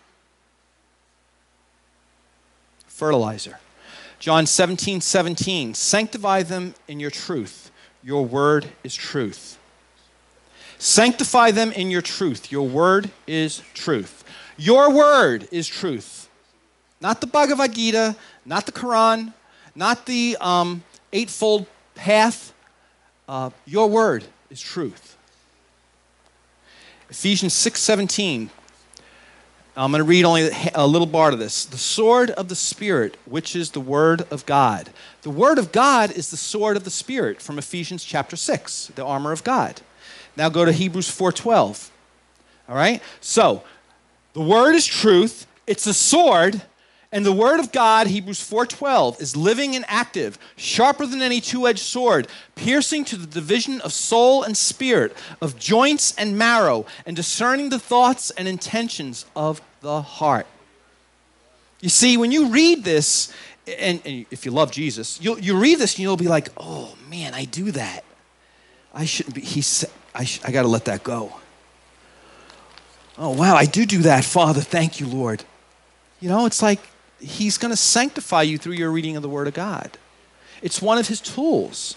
Fertilizer. John seventeen seventeen, sanctify them in your truth. Your word is truth. Sanctify them in your truth. Your word is truth. Your word is truth. Not the Bhagavad Gita, not the Quran, not the um, Eightfold Path. Uh, your word is truth. Ephesians six seventeen. I'm going to read only a little part of this. The sword of the Spirit, which is the word of God. The word of God is the sword of the Spirit from Ephesians chapter six, the armor of God. Now go to Hebrews four twelve. All right? So, the word is truth. It's a sword. And the word of God, Hebrews four twelve, is living and active, sharper than any two-edged sword, piercing to the division of soul and spirit, of joints and marrow, and discerning the thoughts and intentions of the heart. You see, when you read this, and, and if you love Jesus, you'll, you read this and you'll be like, oh man, I do that. I shouldn't be, he said, I, sh- I got to let that go. Oh wow, I do do that, Father, thank you, Lord. You know, it's like, he's going to sanctify you through your reading of the Word of God. It's one of his tools.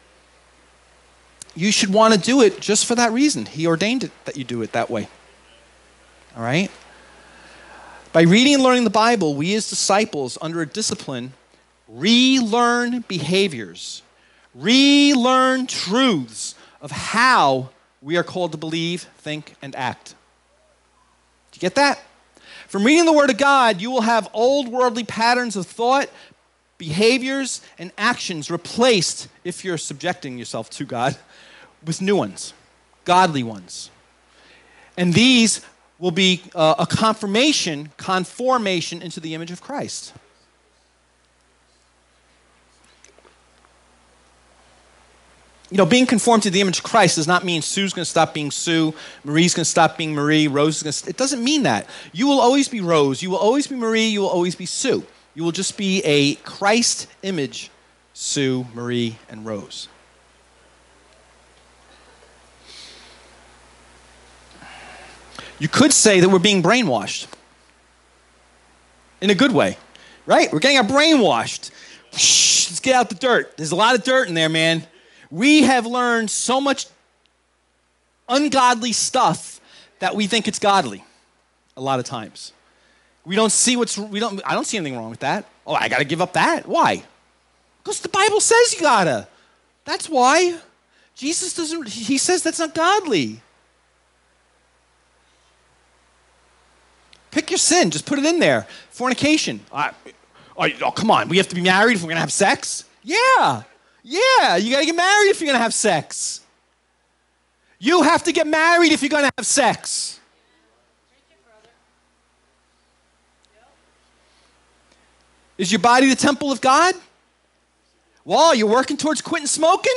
You should want to do it just for that reason. He ordained it that you do it that way. All right? By reading and learning the Bible, we as disciples under a discipline relearn behaviors, relearn truths of how we are called to believe, think, and act. Do you get that? From reading the Word of God, you will have old worldly patterns of thought, behaviors, and actions replaced, if you're subjecting yourself to God, with new ones, godly ones. And these will be uh, a confirmation, conformation into the image of Christ. You know, being conformed to the image of Christ does not mean Sue's going to stop being Sue, Marie's going to stop being Marie, Rose is going to... It doesn't mean that. You will always be Rose, you will always be Marie, you will always be Sue. You will just be a Christ image, Sue, Marie, and Rose. You could say that we're being brainwashed. In a good way, right? We're getting our brainwashed. Let's get out the dirt. There's a lot of dirt in there, man. We have learned so much ungodly stuff that we think it's godly a lot of times. We don't see what's, we don't, I don't see anything wrong with that. Oh, I got to give up that? Why? Because the Bible says you got to. That's why. Jesus doesn't, he says that's not godly. Pick your sin. Just put it in there. Fornication. I, oh, oh, come on. We have to be married if we're going to have sex? Yeah. Yeah. You got to get married if you're going to have sex. You have to get married if you're going to have sex. Is your body the temple of God? Well, you're working towards quitting smoking?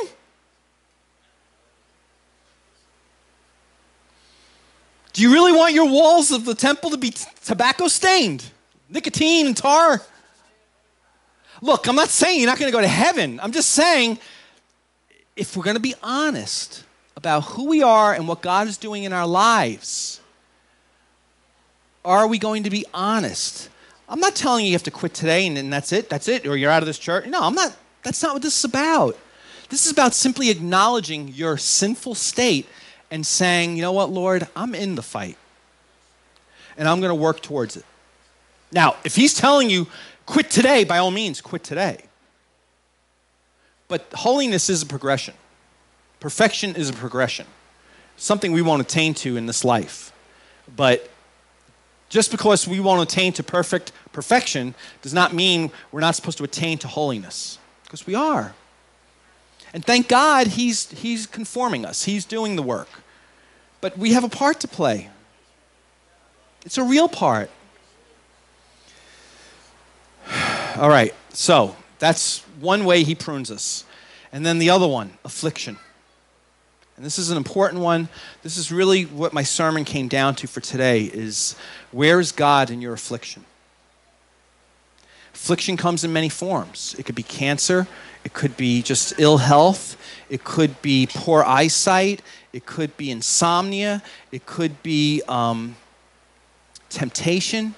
Do you really want your walls of the temple to be t- tobacco stained? Nicotine and tar? Look, I'm not saying you're not going to go to heaven. I'm just saying if we're going to be honest about who we are and what God is doing in our lives, are we going to be honest? I'm not telling you you have to quit today and then that's it, that's it, or you're out of this church. No, I'm not. That's not what this is about. This is about simply acknowledging your sinful state and saying, you know what, Lord, I'm in the fight. And I'm going to work towards it. Now, if he's telling you, quit today, by all means, quit today. But holiness is a progression. Perfection is a progression. Something we won't attain to in this life. But just because we won't attain to perfect perfection does not mean we're not supposed to attain to holiness. Because we are. And thank God he's, he's conforming us. He's doing the work. But we have a part to play. It's a real part. All right, so that's one way he prunes us. And then the other one, affliction. And this is an important one. This is really what my sermon came down to for today is, where is God in your affliction? Affliction comes in many forms. It could be cancer. It could be just ill health. It could be poor eyesight. It could be insomnia. It could be um, temptation.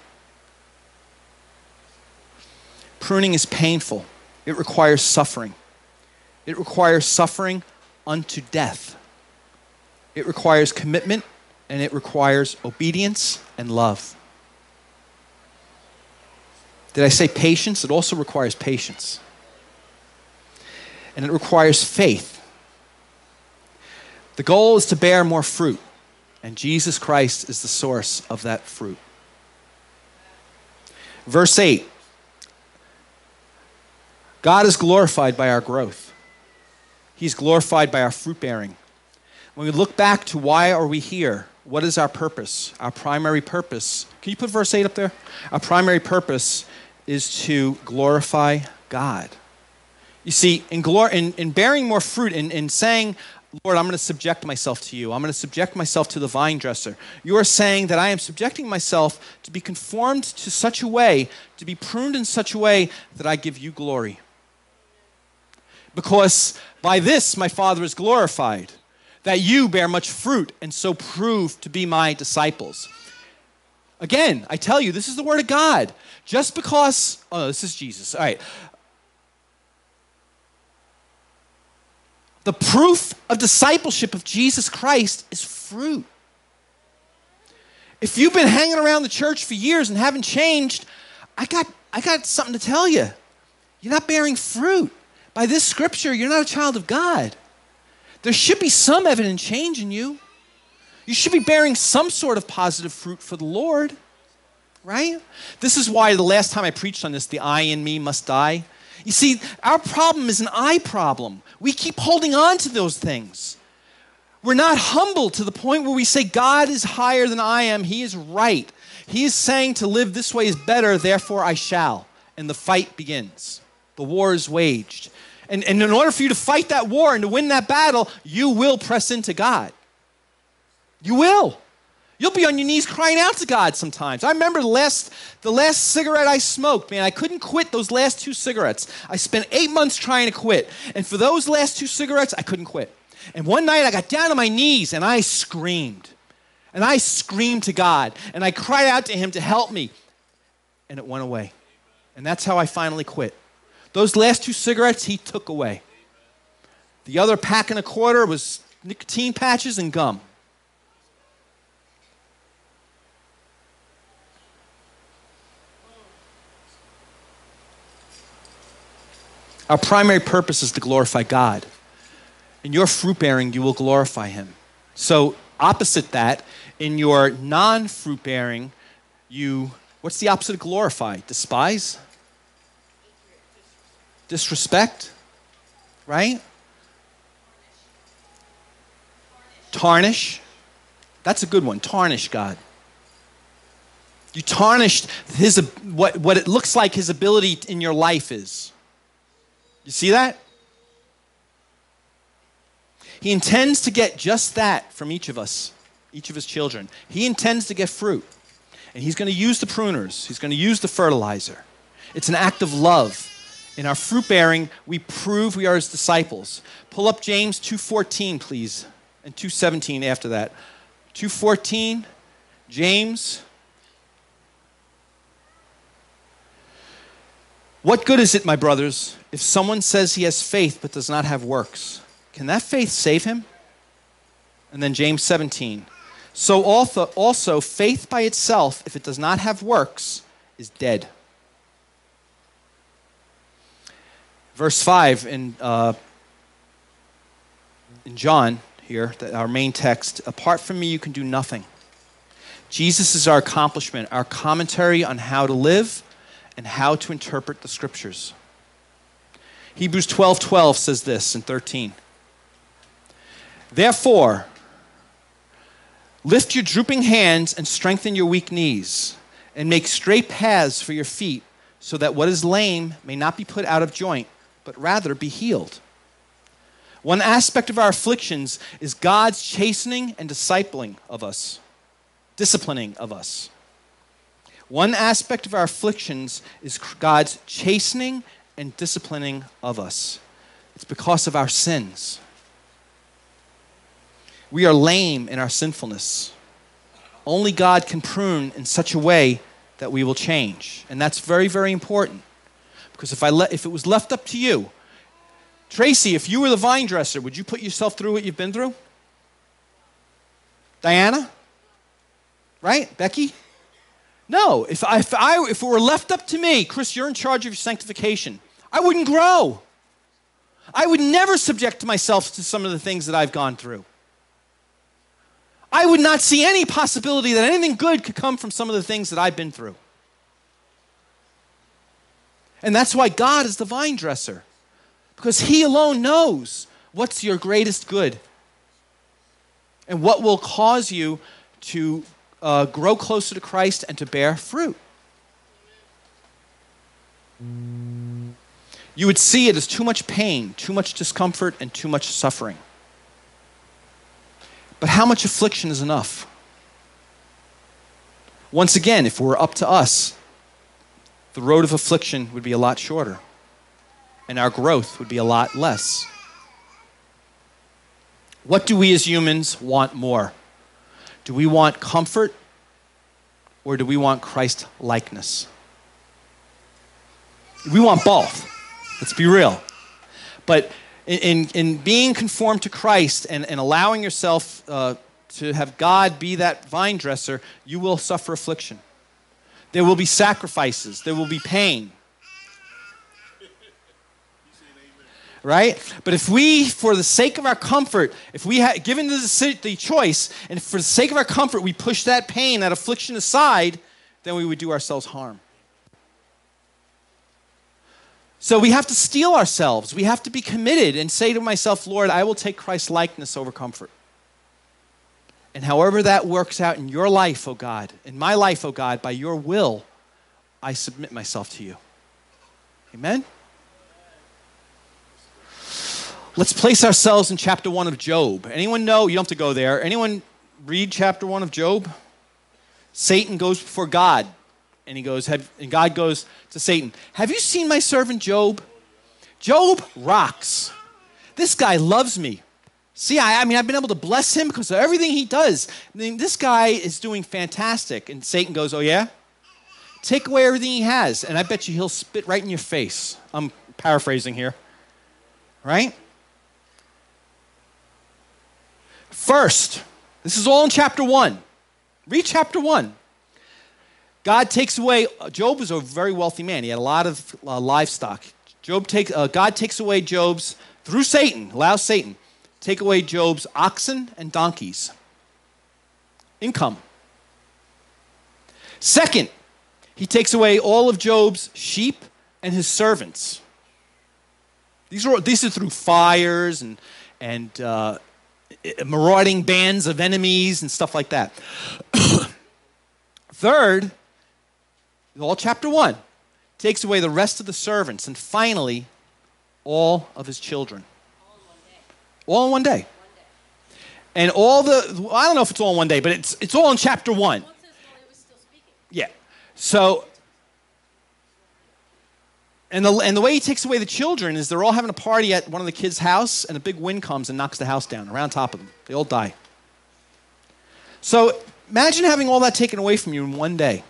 Pruning is painful. It requires suffering. It requires suffering unto death. It requires commitment, and it requires obedience and love. Did I say patience? It also requires patience. And it requires faith. The goal is to bear more fruit, and Jesus Christ is the source of that fruit. Verse eight. God is glorified by our growth. He's glorified by our fruit bearing. When we look back to why are we here, what is our purpose? Our primary purpose, can you put verse eight up there? Our primary purpose is to glorify God. You see, in, glor- in, in bearing more fruit, in, in saying, Lord, I'm going to subject myself to you. I'm going to subject myself to the vine dresser. You are saying that I am subjecting myself to be conformed to such a way, to be pruned in such a way that I give you glory. Because by this my Father is glorified, that you bear much fruit and so prove to be my disciples. Again, I tell you, this is the word of God. Just because, oh, this is Jesus. All right. The proof of discipleship of Jesus Christ is fruit. If you've been hanging around the church for years and haven't changed, I got, I got something to tell you. You're not bearing fruit. By this scripture, you're not a child of God. There should be some evident change in you. You should be bearing some sort of positive fruit for the Lord, right? This is why the last time I preached on this, the I in me must die. You see, our problem is an I problem. We keep holding on to those things. We're not humble to the point where we say, God is higher than I am. He is right. He is saying to live this way is better, therefore I shall. And the fight begins. The war is waged. And, and in order for you to fight that war and to win that battle, you will press into God. You will. You'll be on your knees crying out to God sometimes. I remember the last, the last cigarette I smoked, man, I couldn't quit those last two cigarettes. I spent eight months trying to quit. And for those last two cigarettes, I couldn't quit. And one night I got down on my knees and I screamed. And I screamed to God. And I cried out to him to help me. And it went away. And that's how I finally quit. Those last two cigarettes, he took away. The other pack and a quarter was nicotine patches and gum. Our primary purpose is to glorify God. In your fruit bearing, you will glorify him. So opposite that, in your non-fruit bearing, you, what's the opposite of glorify? Despise? Disrespect? Right? Tarnish. That's a good one. Tarnish God. You tarnished his, what, what it looks like his ability in your life is. You see that? He intends to get just that from each of us, each of his children. He intends to get fruit. And he's going to use the pruners. He's going to use the fertilizer. It's an act of love. In our fruit bearing, we prove we are his disciples. Pull up James two fourteen, please, and two seventeen after that. two fourteen, James. What good is it, my brothers, if someone says he has faith but does not have works? Can that faith save him? And then James seventeen. So also, also faith by itself, if it does not have works, is dead. Verse five in, uh, in John here, our main text, apart from me you can do nothing. Jesus is our accomplishment, our commentary on how to live and how to interpret the scriptures. Hebrews twelve twelve says this in thirteen. Therefore, lift your drooping hands and strengthen your weak knees, and make straight paths for your feet, so that what is lame may not be put out of joint, but rather be healed. One aspect of our afflictions is God's chastening and discipling of us, disciplining of us. One aspect of our afflictions is God's chastening and disciplining of us. It's because of our sins. We are lame in our sinfulness. Only God can prune in such a way that we will change. And that's very, very important. Because if I let, if it was left up to you, Tracy, if you were the vine dresser, would you put yourself through what you've been through? Diana? Right? Becky? No. If, I, if, I, if it were left up to me, Chris, you're in charge of your sanctification, I wouldn't grow. I would never subject myself to some of the things that I've gone through. I would not see any possibility that anything good could come from some of the things that I've been through. And that's why God is the vine dresser. Because he alone knows what's your greatest good and what will cause you to uh, grow closer to Christ and to bear fruit. You would see it as too much pain, too much discomfort, and too much suffering. But how much affliction is enough? Once again, if it were up to us, the road of affliction would be a lot shorter, and our growth would be a lot less. What do we as humans want more? Do we want comfort, or do we want Christ-likeness? We want both. Let's be real. But in, in being conformed to Christ and, and allowing yourself uh, to have God be that vine dresser, you will suffer affliction. There will be sacrifices. There will be pain. Right? But if we, for the sake of our comfort, if we had given the, the choice, and for the sake of our comfort, we push that pain, that affliction aside, then we would do ourselves harm. So we have to steel ourselves. We have to be committed and say to myself, Lord, I will take Christ's likeness over comfort. And however that works out in your life, oh God, in my life, oh God, by your will, I submit myself to you. Amen? Let's place ourselves in chapter one of Job. Anyone know? You don't have to go there. Anyone read chapter one of Job? Satan goes before God, and he goes, have, and God goes to Satan, have you seen my servant Job? Job rocks. This guy loves me. See, I, I mean, I've been able to bless him because of everything he does. I mean, this guy is doing fantastic. And Satan goes, oh, yeah? Take away everything he has, and I bet you he'll spit right in your face. I'm paraphrasing here. Right? First, this is all in chapter one. Read chapter one. God takes away, Job was a very wealthy man. He had a lot of uh, livestock. Job take, uh, God takes away Job's, through Satan, allows Satan, take away Job's oxen and donkeys. Income. Second, he takes away all of Job's sheep and his servants. These are, these are through fires and, and uh, marauding bands of enemies and stuff like that. Third, all chapter one, takes away the rest of the servants, and finally, all of his children. All in one day. All in one day. One day. And all the, well, I don't know if it's all in one day, but it's it's all in chapter one. One says, well, he was still speaking. Yeah. So, and the, and the way he takes away the children is they're all having a party at one of the kids' house, and a big wind comes and knocks the house down around top of them. They all die. So imagine having all that taken away from you in one day,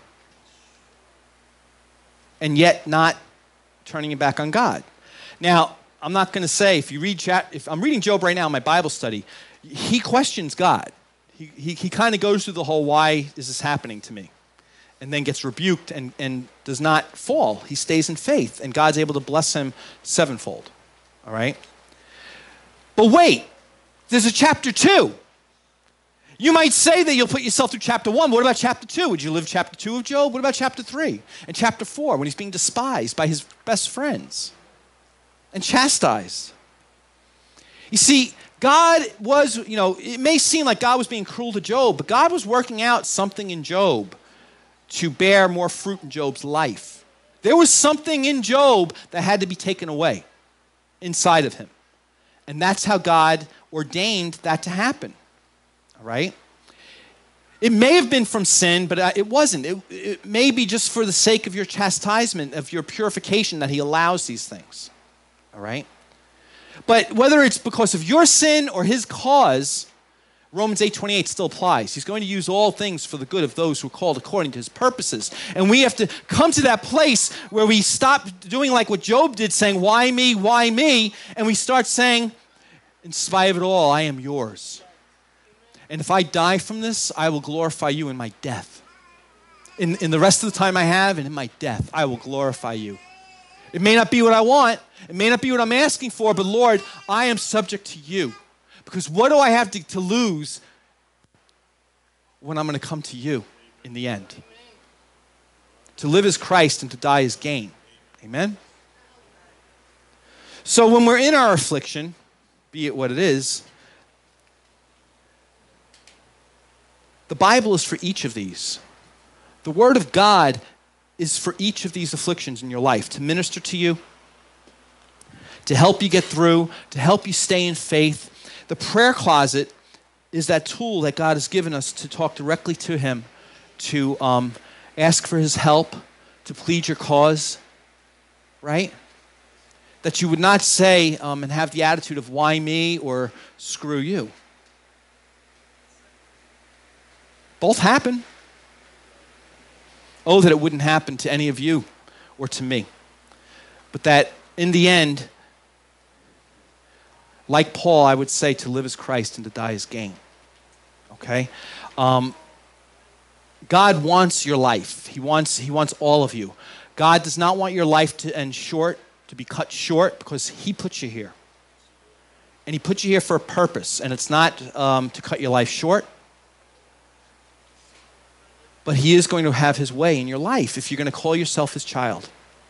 and yet not turning it back on God. Now, I'm not going to say, if you read, chat, if I'm reading Job right now in my Bible study, he questions God. He, he, he kind of goes through the whole, why is this happening to me? And then gets rebuked and, and does not fall. He stays in faith, and God's able to bless him sevenfold. All right? But wait, there's a chapter two. You might say that you'll put yourself through chapter one. But what about chapter two? Would you live chapter two of Job? What about chapter three? And chapter four, when he's being despised by his best friends and chastised? You see, God was, you know, it may seem like God was being cruel to Job, but God was working out something in Job to bear more fruit in Job's life. There was something in Job that had to be taken away inside of him. And that's how God ordained that to happen. All right? It may have been from sin, but it wasn't. It, it may be just for the sake of your chastisement, of your purification, that he allows these things. All right? But whether it's because of your sin or his cause, Romans eight twenty-eight still applies. He's going to use all things for the good of those who are called according to his purposes. And we have to come to that place where we stop doing like what Job did, saying, why me, why me? And we start saying, in spite of it all, I am yours. And if I die from this, I will glorify you in my death. In, in the rest of the time I have, and in my death, I will glorify you. It may not be what I want. It may not be what I'm asking for, but Lord, I am subject to you. Because what do I have to, to lose when I'm going to come to you in the end? To live as Christ and to die as gain. Amen? So when we're in our affliction, be it what it is, the Bible is for each of these. The Word of God is for each of these afflictions in your life, to minister to you, to help you get through, to help you stay in faith. The prayer closet is that tool that God has given us to talk directly to him, to um, ask for his help, to plead your cause, right? That you would not say um, and have the attitude of why me or screw you. Both happen. Oh, that it wouldn't happen to any of you or to me. But that in the end, like Paul, I would say to live as Christ and to die as gain. Okay? Um, God wants your life. He wants, he wants all of you. God does not want your life to end short, to be cut short, because he put you here. And he put you here for a purpose. And it's not um, to cut your life short. But he is going to have his way in your life if you're going to call yourself his child.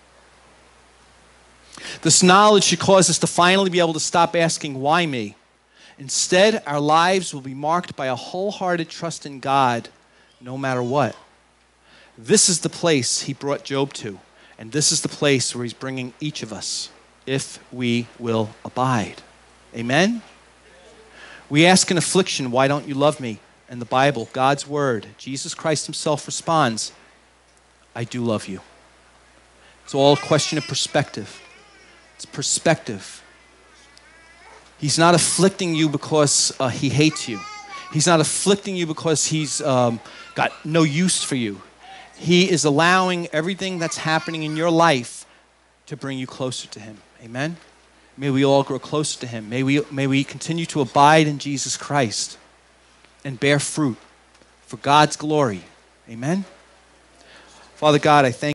This knowledge should cause us to finally be able to stop asking, why me? Instead, our lives will be marked by a wholehearted trust in God, no matter what. This is the place he brought Job to, and this is the place where he's bringing each of us, if we will abide. Amen? We ask in affliction, why don't you love me? And the Bible, God's word, Jesus Christ himself responds, I do love you. It's all a question of perspective. It's perspective. He's not afflicting you because uh, he hates you. He's not afflicting you because he's um, got no use for you. He is allowing everything that's happening in your life to bring you closer to him. Amen? May we all grow closer to him. May we, may we continue to abide in Jesus Christ and bear fruit for God's glory. Amen? Father God, I thank you.